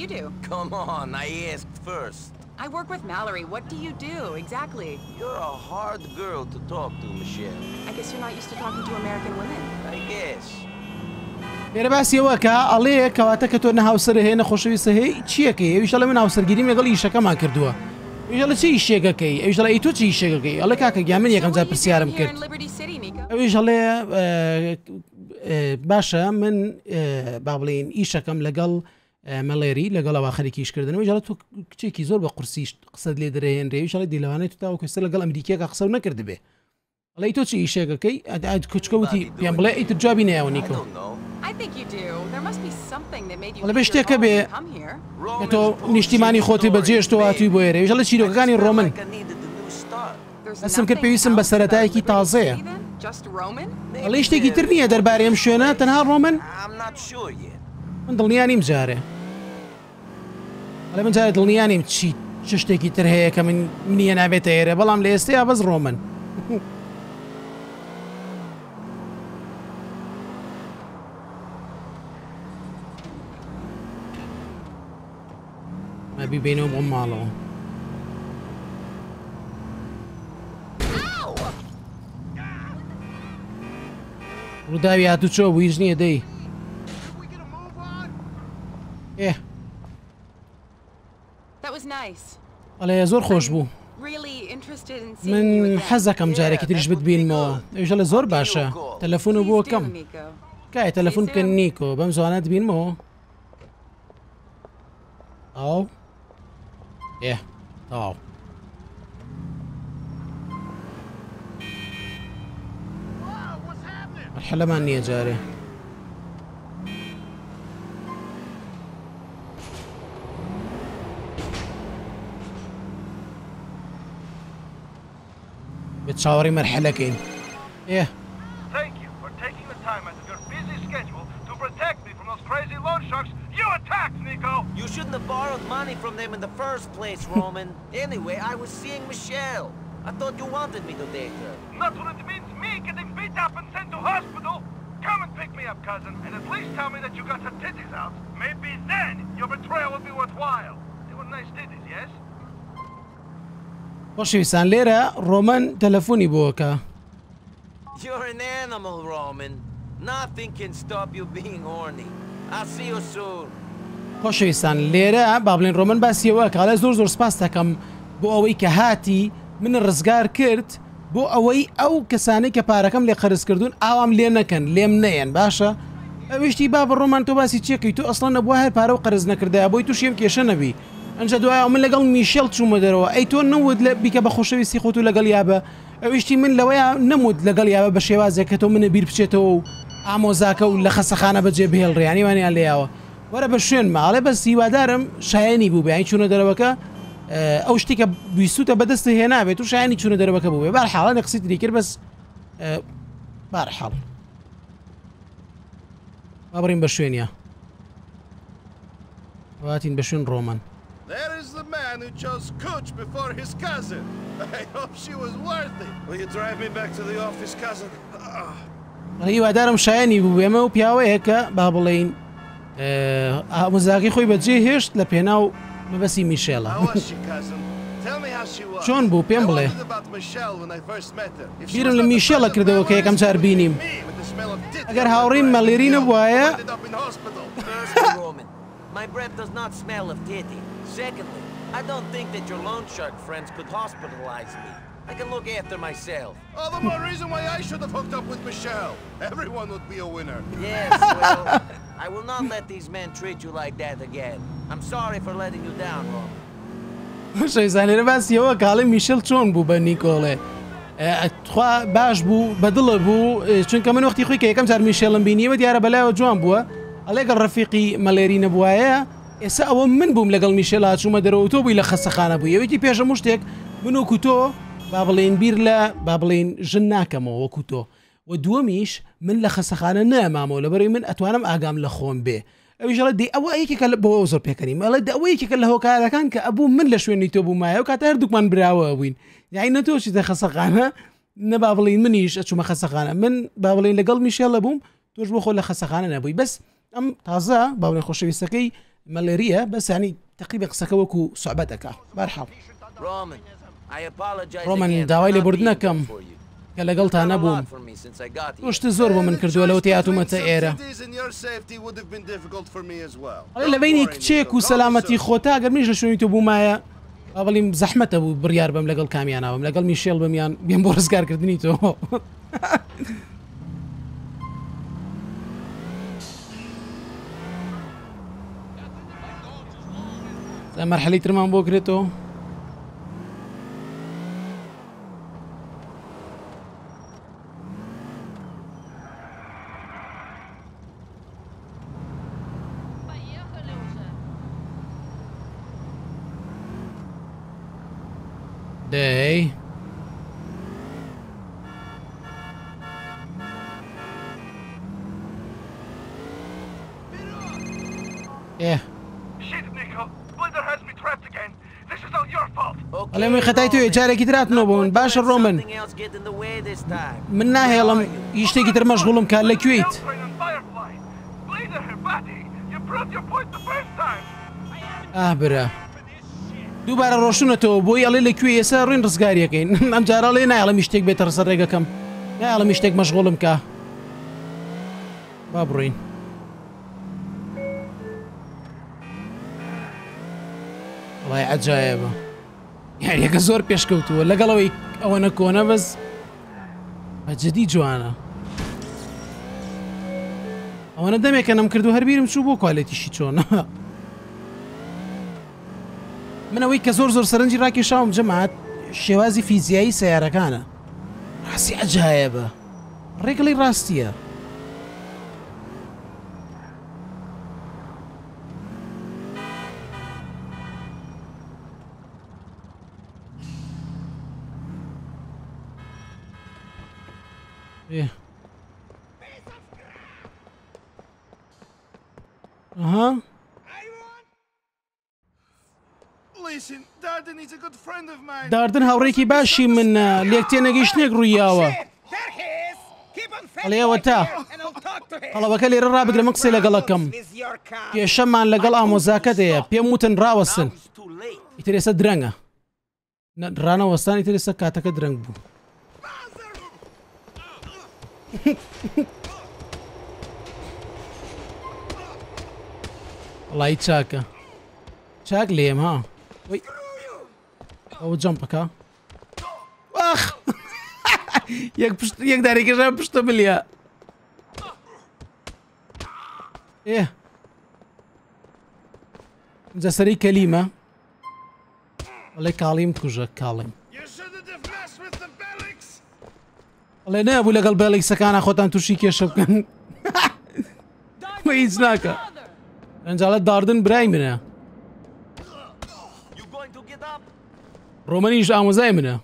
S10: I work with Mallory. What do you do, exactly?
S3: You're a hard girl to talk to, Michelle.
S10: I guess you're not used to talking to American women.
S3: I guess.
S1: لێرە باسیەوەکە ئەڵێ کەواتە کە تۆ نەهاوسەرە هەیە نەخۆشەویستە هەیە چیەکەی ئەویش دەڵێ من هاوسەرگیریم لەگەڵ ئیشەکەمان کردووە ئەویش دەڵێ چی ئیشێگەکەی ئەویش دەڵێ ئەی تۆ چی ئیشێگەکەی ئەڵێ کاکە گیان من یەکەم جار پرسیارم کرد ئەویش دەڵێ باشە من با بڵێن ئیشەکەم لەگەڵ مەڵێری لەگەڵەوە خەریکی ئیشکردنەوەی ژەڵێت تۆ کچێکی زۆر بە قورسی قسەت لێ دەرەهێنرێ شەڵی دیلەوانەی تو تاوە کوێستە لەگەڵ ئەمریکیەکە قسە و نەکرد بێ ئەڵێ تۆ چی ئیشێگەکەی کوچکەوتی پێم بڵێ ئەی تر جوابی نەیەوە نیکۆ ئەڵێ بێ شتێکە بێ کە تۆ نیشتیمانی خۆتی بەجێشتەوە هاتووی بۆ ئێرە ژەڵە چیرۆکەکانی ڕۆمن ئەسم کرد پێویستم بە سەرەتایەکی تازەیە
S10: Just Roman?
S1: ئەڵێ شتێکی تر نییە دەربارەی ئەم شوێنە تەنها ڕۆمن؟
S3: I'm not sure yet.
S1: من دڵنیا نیم جارێ ئەڵێ من جارێ دڵنیا نیم چی چ شتێکی تر هەیە کە من منیە نابێتە ئێرە بەڵام لە ئێستەیە بەس ڕۆمن ئەبی بینەوە بۆ ماڵەوە ڕووداوی هاتوو چۆ بوو هیچ نییە دەی ئێ
S10: That was nice.
S1: ئەڵێ زۆر خۆش بوو
S10: Really interested in seeing you
S1: من
S10: again.
S1: حەزەکەم جارێکی تریش بتبینمەوە ئەویش لە زۆر باشە تەلەفۆن و بۆ کەم کای تەلەفۆن بکەن نیکۆ بەم زوانە دبینمەوە ئاو ئێ تاو مەرحەلەمان نییە جارێ بتشاوري مرحلة كين ايه
S8: Thank you for taking the time out of your busy schedule to protect me from those crazy loan sharks you attacked, Nico!
S3: You shouldn't have borrowed money from them in the first place, Roman. Anyway, I was seeing Michelle. I thought you wanted me to date her.
S8: Not when it means me getting beat up and sent to hospital! Come and pick me up, cousin, and at least tell me that you got her titties out. Maybe then your betrayal will be worthwhile. They were nice titties, yes?
S1: خۆشەویستان لێرە ڕۆمەن تەلەفۆنی بۆکە
S3: You're an animal, Roman. Nothing can stop you being horny. I'll see you soon.
S1: خۆشەویستان لێرە با بڵێن ڕۆمەن باسیەوە کاڵێ زۆر زۆر سپاس دەکەم بۆ ئەوەی کە هاتی من ڕزگار کرد بۆ ئەوەی ئەو کەسانەی کە پارەکەم لێ قەرزکردوون ئاوام لێ نەکەن لێم نەیەن باشە ئەویشتی با بە ڕۆمان تۆ باسی چێکەی تۆ ئەسڵان نەبووە هەر پارە و قەرز نەکردایە بۆی تووشی ئەم کێشە نەبی ئەنجە دوایە من لەگەڵ میشێڵ چوومە دەرەوە ئەی تۆ نەوت لە بیکە بە خۆشەویستی خۆت و لەگەڵ یابە ئەویشتی من لەوەیە نەموت لەگەڵ یابە بە شێوازێک کە تۆ منە بیر بچێتەوە و ئامۆزاکە و لە خەسەخانە بەجێ بهێڵڕێیانی وانیان لێیاوە وەرە بە شوێن ماڵێ بەس هیوادارم شایانی بوو بێ چوونە دەرەوەکە ئەو شتی کە بیستوتە بەدەست هێنابێت و شایانی چوونە دەرەوەکە بوو بێ بەرحاڵە نە قسەی تری کرد بەس بەرحاڵ با بڕین بە شوێنە واتین بە شوێن ڕۆمەن
S2: There is the man who chose Cooch before his cousin. I hope she was worthy. Will you drive me back to the office, cousin?
S1: هیوادارم شایانی بوو بێمە و پیاوەیە کە با بڵێین ئامۆزاکەی خۆی بەجێ هێشت لە پێناو مەبەسی میشێڵە چۆن بوو پێم بڵێ بیرم لە میشێڵە کردەوە کە یەکەم جار بینیم ئەگەر هاوڕێیم مەلێری نەبوایە
S3: My breath does not smell of titty. Secondly, I don't think that your loan shark friends could hospitalize me. I can look after myself.
S2: All the more reason why I should have hooked up with Michelle. Everyone would be a winner.
S3: Yes, well, I will not let these men treat you like that again. I'm sorry for letting you down, Roman.
S1: شەیزانێرە باسیەوە کاڵی میشێڵ چۆن بوو بە نیکۆڵێ خوا باش بوو بەدڵە بوو چونکە من وەختی خۆی کە یەکەم جار میشێڵم بینیەوە دیارە بەلایەوە جوان بووە ئەلێگەڵ ڕەفیقی مەلێری نەبووایە ئێستا ئەوە من بووم لەگەڵ میشێڵ هاتوومە دەرەوە تۆ بووی لە خەسەخانە بوو یەوەیەکی پێشە شتێک من وەکو تۆ با بڵێن بیر لە با بڵێن ژن ناکەمەوە وەکو تۆ و دووەمیش من لە خەسەخانە نەمامەوە لەبەرەوەی من ئەتوانم ئاگام لە خۆم بێ ئەویژەڵە دی ئەوە یەکێکە بۆ زۆر پێکەنیم ئەڵێ ئەوە یەکێکە لە هۆکارەکان کە ئەبوو من لە شوێنی تۆ بوومایە و کاتە هەردووکمان براوە بووین یعنی نە تۆ چیتە خەسەخانە نە با بڵێن منیش ئەچوومە خەسەخانە من با بڵێن لەگەڵ میشێڵە بووم تۆش بۆ خۆ لە خەسەخانە نەبووی بەس ئەم تازە با بڵێن خۆشەویستەکەی مەلێریە بەس ینی تقریبا قسەکە وەکو سوعبەتەکە بەرحاڵ ڕۆمەن داوای لێبوردنەکەم کە لەگەڵتا نەبووم تۆشتە زۆر بۆ من کردووە لەوە تێهاتوومەتە ئێرە لە بینی کچێک و سەلامەتی خۆتا ئەگەر منیش لە شوێنی تۆ بوومایە با بڵیم زەحمەتە بوو بڕیار بم لەگەڵ کامیاناوم لەگەڵ میشێڵ بمیان بێن بۆ ڕزگارکردنی تۆ مەرحەلەی ترمان بۆ کرێتەوە دەی
S8: Blinder has me trapped again. This is all your fault.
S1: ئەڵێ من خەتای تۆیە جارێکی تراتنەوە بۆ من باشە ڕۆمن من ناهێڵم هیچ شتێکی تر مەشغوڵم کار لەکوێیت ئاه برا دووبارە ڕۆشتونەتەوە بۆی ئەڵێ لەکوێ ئێستا ڕوین ڕزگاریەکەین ئەم جارە لێ نایڵم شتێک بێتە ڕسەر ڕێگەکەم نایڵم شتێک مەشغوڵم کە با بڕۆین وڵای عەجایبە یاریەکە زۆر پێشکەوتووە لەگەڵەوەی ئەوەنە کۆنە بەس بەجددی جوانە ئەوەنە دەمێکە نەم کردو هەربیرم چوو بۆ کوالێتیشی چۆنە من ئەوەی کە زۆر زۆر سەرنجی ڕاکێشاوم جەماعەت شێوازی فیزیایی سەیارەکانە ڕاستی عەجایبە ڕێگەڵی ڕاستیە Yeah. Uh-huh.
S2: Listen, Darden is a good friend of mine.
S1: Darden هاوڕێکی باشی من لێک تێنەگەیشتنێک ڕوویاوە. ئەڵێەوە تا قەڵەوەکە لێرە ڕابگرە من قسەی لەگەڵەکەم. کێشەمان لەگەڵ ئامۆزاکەت هەیە پێم وتن ڕاوەستن. ئیتر ئێستا درەنگە. ڕانەوەستان ئیتر ئێستا کاتەکە درەنگ بوو. والله چاکە چاک لێم ها ئەوە جەمپەکە واخ یەک دارێکیشان پشتە ملیە ئێ جە سەری کەلیمە وەڵێ کاڵیم کوژە کاڵیم ئەڵێ نەبوو لەگەڵ بێڵێکسەکانە خۆتان تووشی کێشە بکەن هیچ ناکە ئەنجاڵە داردن برای منە ڕۆمەنیش ئامۆزای منە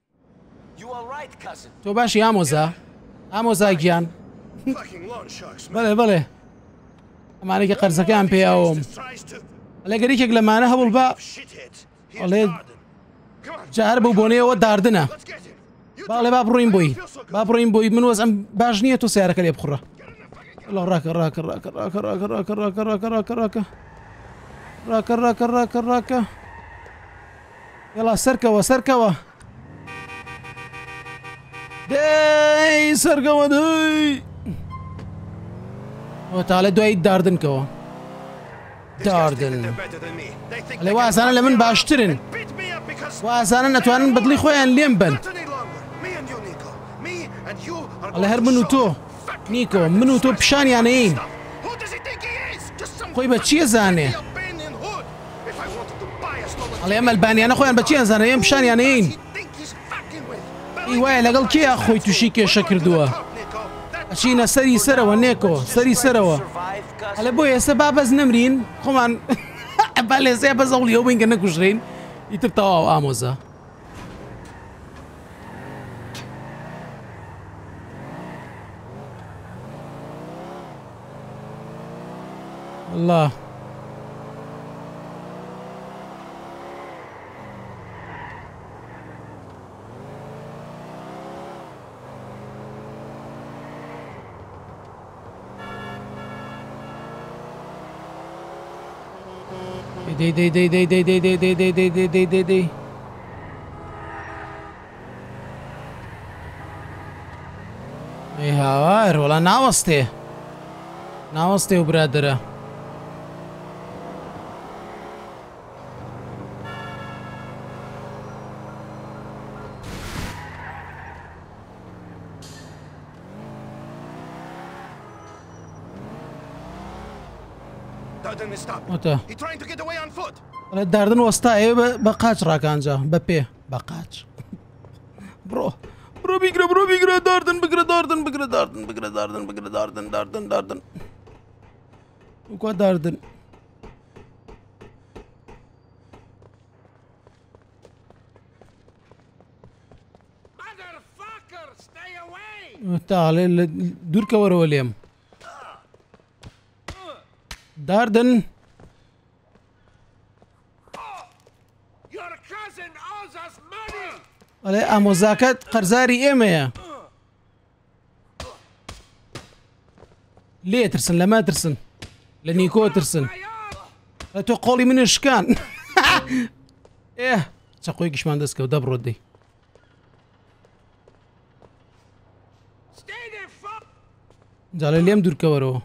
S1: تۆ باشی ئامۆزا ئامۆزا گیان بەڵێ بەڵێ ئەمانێکی قەرزەکەیان پێیاوم ئەلێ گەریکێک لەمانە هەوڵ بە ئەڵێ جار بوو بۆنەوە داردنە باڵێ با بڕۆین بۆی با بڕۆین بۆی من وەز ئەم باش نییە تۆ سیارەکە لێ بخڕە ڕاکە ڕاکە ڕاکە ڕاکە ڕاکە ڕاکە ڕاکە ڕاکە ڕاکە ڕاکە ڕاکە ڕاکە ڕاکە ڕاکە یڵا سەرکەوە سەرکەوە دەی سەرکەوە دەی ئەوە تاڵێ دوایی داردنکەوە داردن ئەلێ وازانە لە من باشترن وازانە نەتوانن بەدڵی خۆیان لێم بن ئەڵێ هەر من و تۆ نیکۆ من و تۆ پیشانیانەین خۆی بە چیە زانێ ئەڵێ ئەم ئەلبانیانە خۆیان بە چیان زانێ ئێم پیشانیانەین ئی وایە لەگەڵ کێیە خۆی تووشی کێشە کردووە ئەچینە سەری سەرەوە نێکۆ سەری سەرەوە ئەلێ بۆ ئێستا با بەس نەمرین خۆمان با لێسێ بە زەوڵیەوە بین کە نەکوژرین ئیتر تەواو ئامۆزە الله دي دي دي دي دي دي دي دي دي دي دي دي دي دي اي هاوار والله ناوستي ناوستي وبرادره
S2: Darden He's trying to get away on foot.
S1: داردن وەستایە بە قاچ ڕاکانجا بە پێ بە قاچ بڕۆ بڕۆ بیگرە بڕۆ بیگرە داردن بگرە داردن بگرە داردن بگرە داردن بگرە داردن داردن داردن وکوا داردن تاڵێ لە دوورکەوەرەوە لێم داردن ئەڵێ ئامۆزاکەت قەرزاری ئێمەیە لێ ترسن لەمە ترسن لە نیکۆ ترسن لە تۆ قۆڵی منە شکان ئێ چەقۆی گشمان دەستکەوت دەبڕۆ دەی جاڵێ لێم دوورکەوەرەوە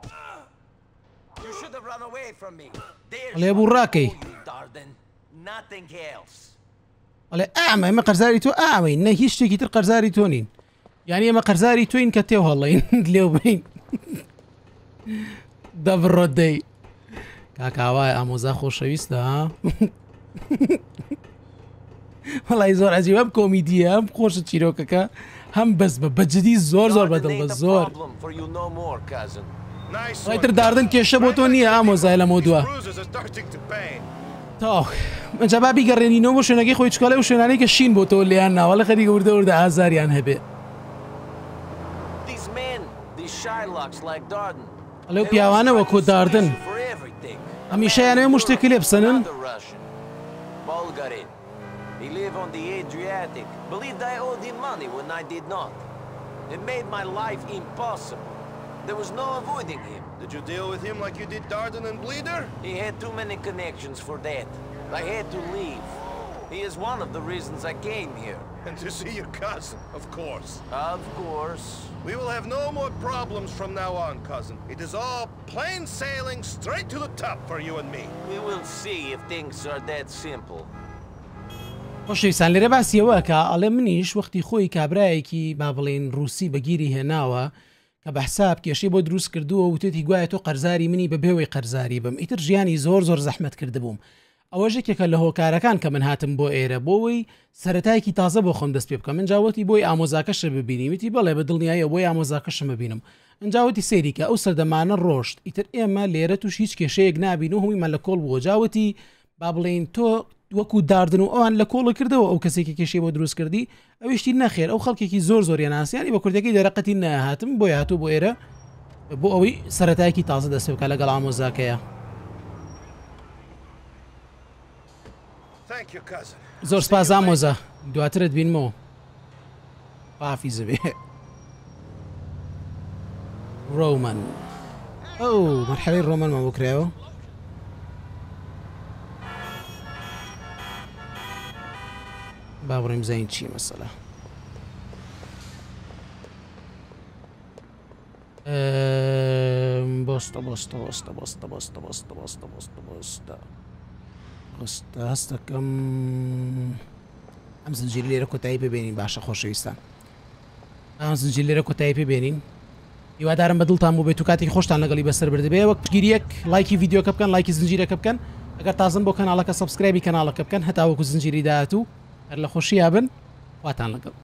S1: ئەڵێ بوو ڕاکەی ئەڵێ ئامە ئێمە قەرزاری تۆ ئاوەی نە هیچ شتێکی تر قەرزاری تۆ نین یعنی ئێمە قەرزاری تۆین کە تێو هەڵەین لێو بین دەبڕۆ دەی کاکاوای ئامۆزا خۆشەویستە ها وەڵی زۆر عەجیب ئەم کۆمیدیە ئەم خۆشە چیرۆکەکە هەم بەس بە بەجددی زۆر زۆر بەدڵ بە زۆر ڕایتر داردن کێشە بۆ تۆ نییە ئامۆزای لە مۆدووە تا ئەجا با بیگەڕێنینەوە بۆ شوێنەکەی خۆی چکۆڵێ و شوێنانەی کە شین بۆ تۆ لیان ناوە لە خەریکە وردە وردە ئازاریان هەبێ ئەلێ پیاوانە وەکۆ داردن هەمیشەیانەوێ مشتێکی لێ بسەنن
S3: He lived on the Adriatic. Believed I owed him money when I did not. It made my life impossible. There was no avoiding him.
S2: Did you deal with him like you did Darden and Bleeder?
S3: He had too many connections for that. I had to leave. He is one of the reasons I came here.
S2: And to see your cousin, of course.
S3: Of course.
S2: We will have no more problems from now on, cousin. It is all plain sailing straight to the top for you and me.
S3: We will see if things are that simple.
S1: خۆشەویستان لێرە باسیەوەکە ئەڵێ منیش وەختی خۆی کابرایەکی با بڵێن ڕووسی بەگیری هێناوە کە بە حساب کێشەی بۆ دروست کردووە وتێتی گوایە تۆ قەرزاری منی بە بێوەی قەرزاری بم ئیتر ژیانی زۆر زۆر زەحمەت کردبووم ئەوە ژێکێکە لە هۆکارەکان کە من هاتم بۆ ئێرە بۆەوەی سەرەتایەکی تازە بۆ خۆم دەست پێ بکەم من جاوەتی بۆی ئامۆزاکەشە ببینیویتی بەڵێ بە دڵنیایە بۆی ئامۆزاکەشم ببینم ئەنجاوەتی سێریکە ئەو سەردەمانە ڕۆشت ئیتر ئێمە لێرە توش هیچ کێشەیەک نابین و هەموویمان لە کۆڵ بووە جاوەتی با بڵێن تۆ وەکو داردن و ئەوان لە کۆڵە کردەوە ئەو کەسێکی کێشەی بۆ دروست کردی ئەویشتی نەخێر ئەو خەڵکێکی زۆر زۆریان ناسیانی بە کوردەکەی دەرەقەتی نەهاتم بۆ هاتوو بۆ ئێرە بۆ ئەوەی سەرەتایەکی تازە دەست بکە لەگەڵ ئامۆزاکەیە زۆر سپاس ئامۆزا دواترت بینمەوە پافیزە بێ ڕۆمان ئەو مەرحەلەی ڕۆمانمان بۆ کرایەوە بابڕیم زین چی مەسەلە بۆستە بۆستە بۆستە بۆستە بۆستە بۆستە بۆستە بۆستە بۆستە بۆستە هەستەکەم ئەم زنجیری لێرە کۆتایی پێبێنین باشە خۆشەویستان ئەم زنجیر لێرە کۆتایی پێبێنین هیوادارم بە دڵتان بۆ بێت و کاتێکی خۆشتان لەگەڵی بەسەر بردبێ وەک پشگیریەک لایکی ڤیدیۆکە بکەن لایکی زنجیرەکە بکەن ئەگەر تازم بۆ کەناڵەکە سەبسکرایبی کەناڵەکە بکەن هەتا وەکو زنجیری داهاتوو هەر لە خۆشییا بن خواتان لەگەڵ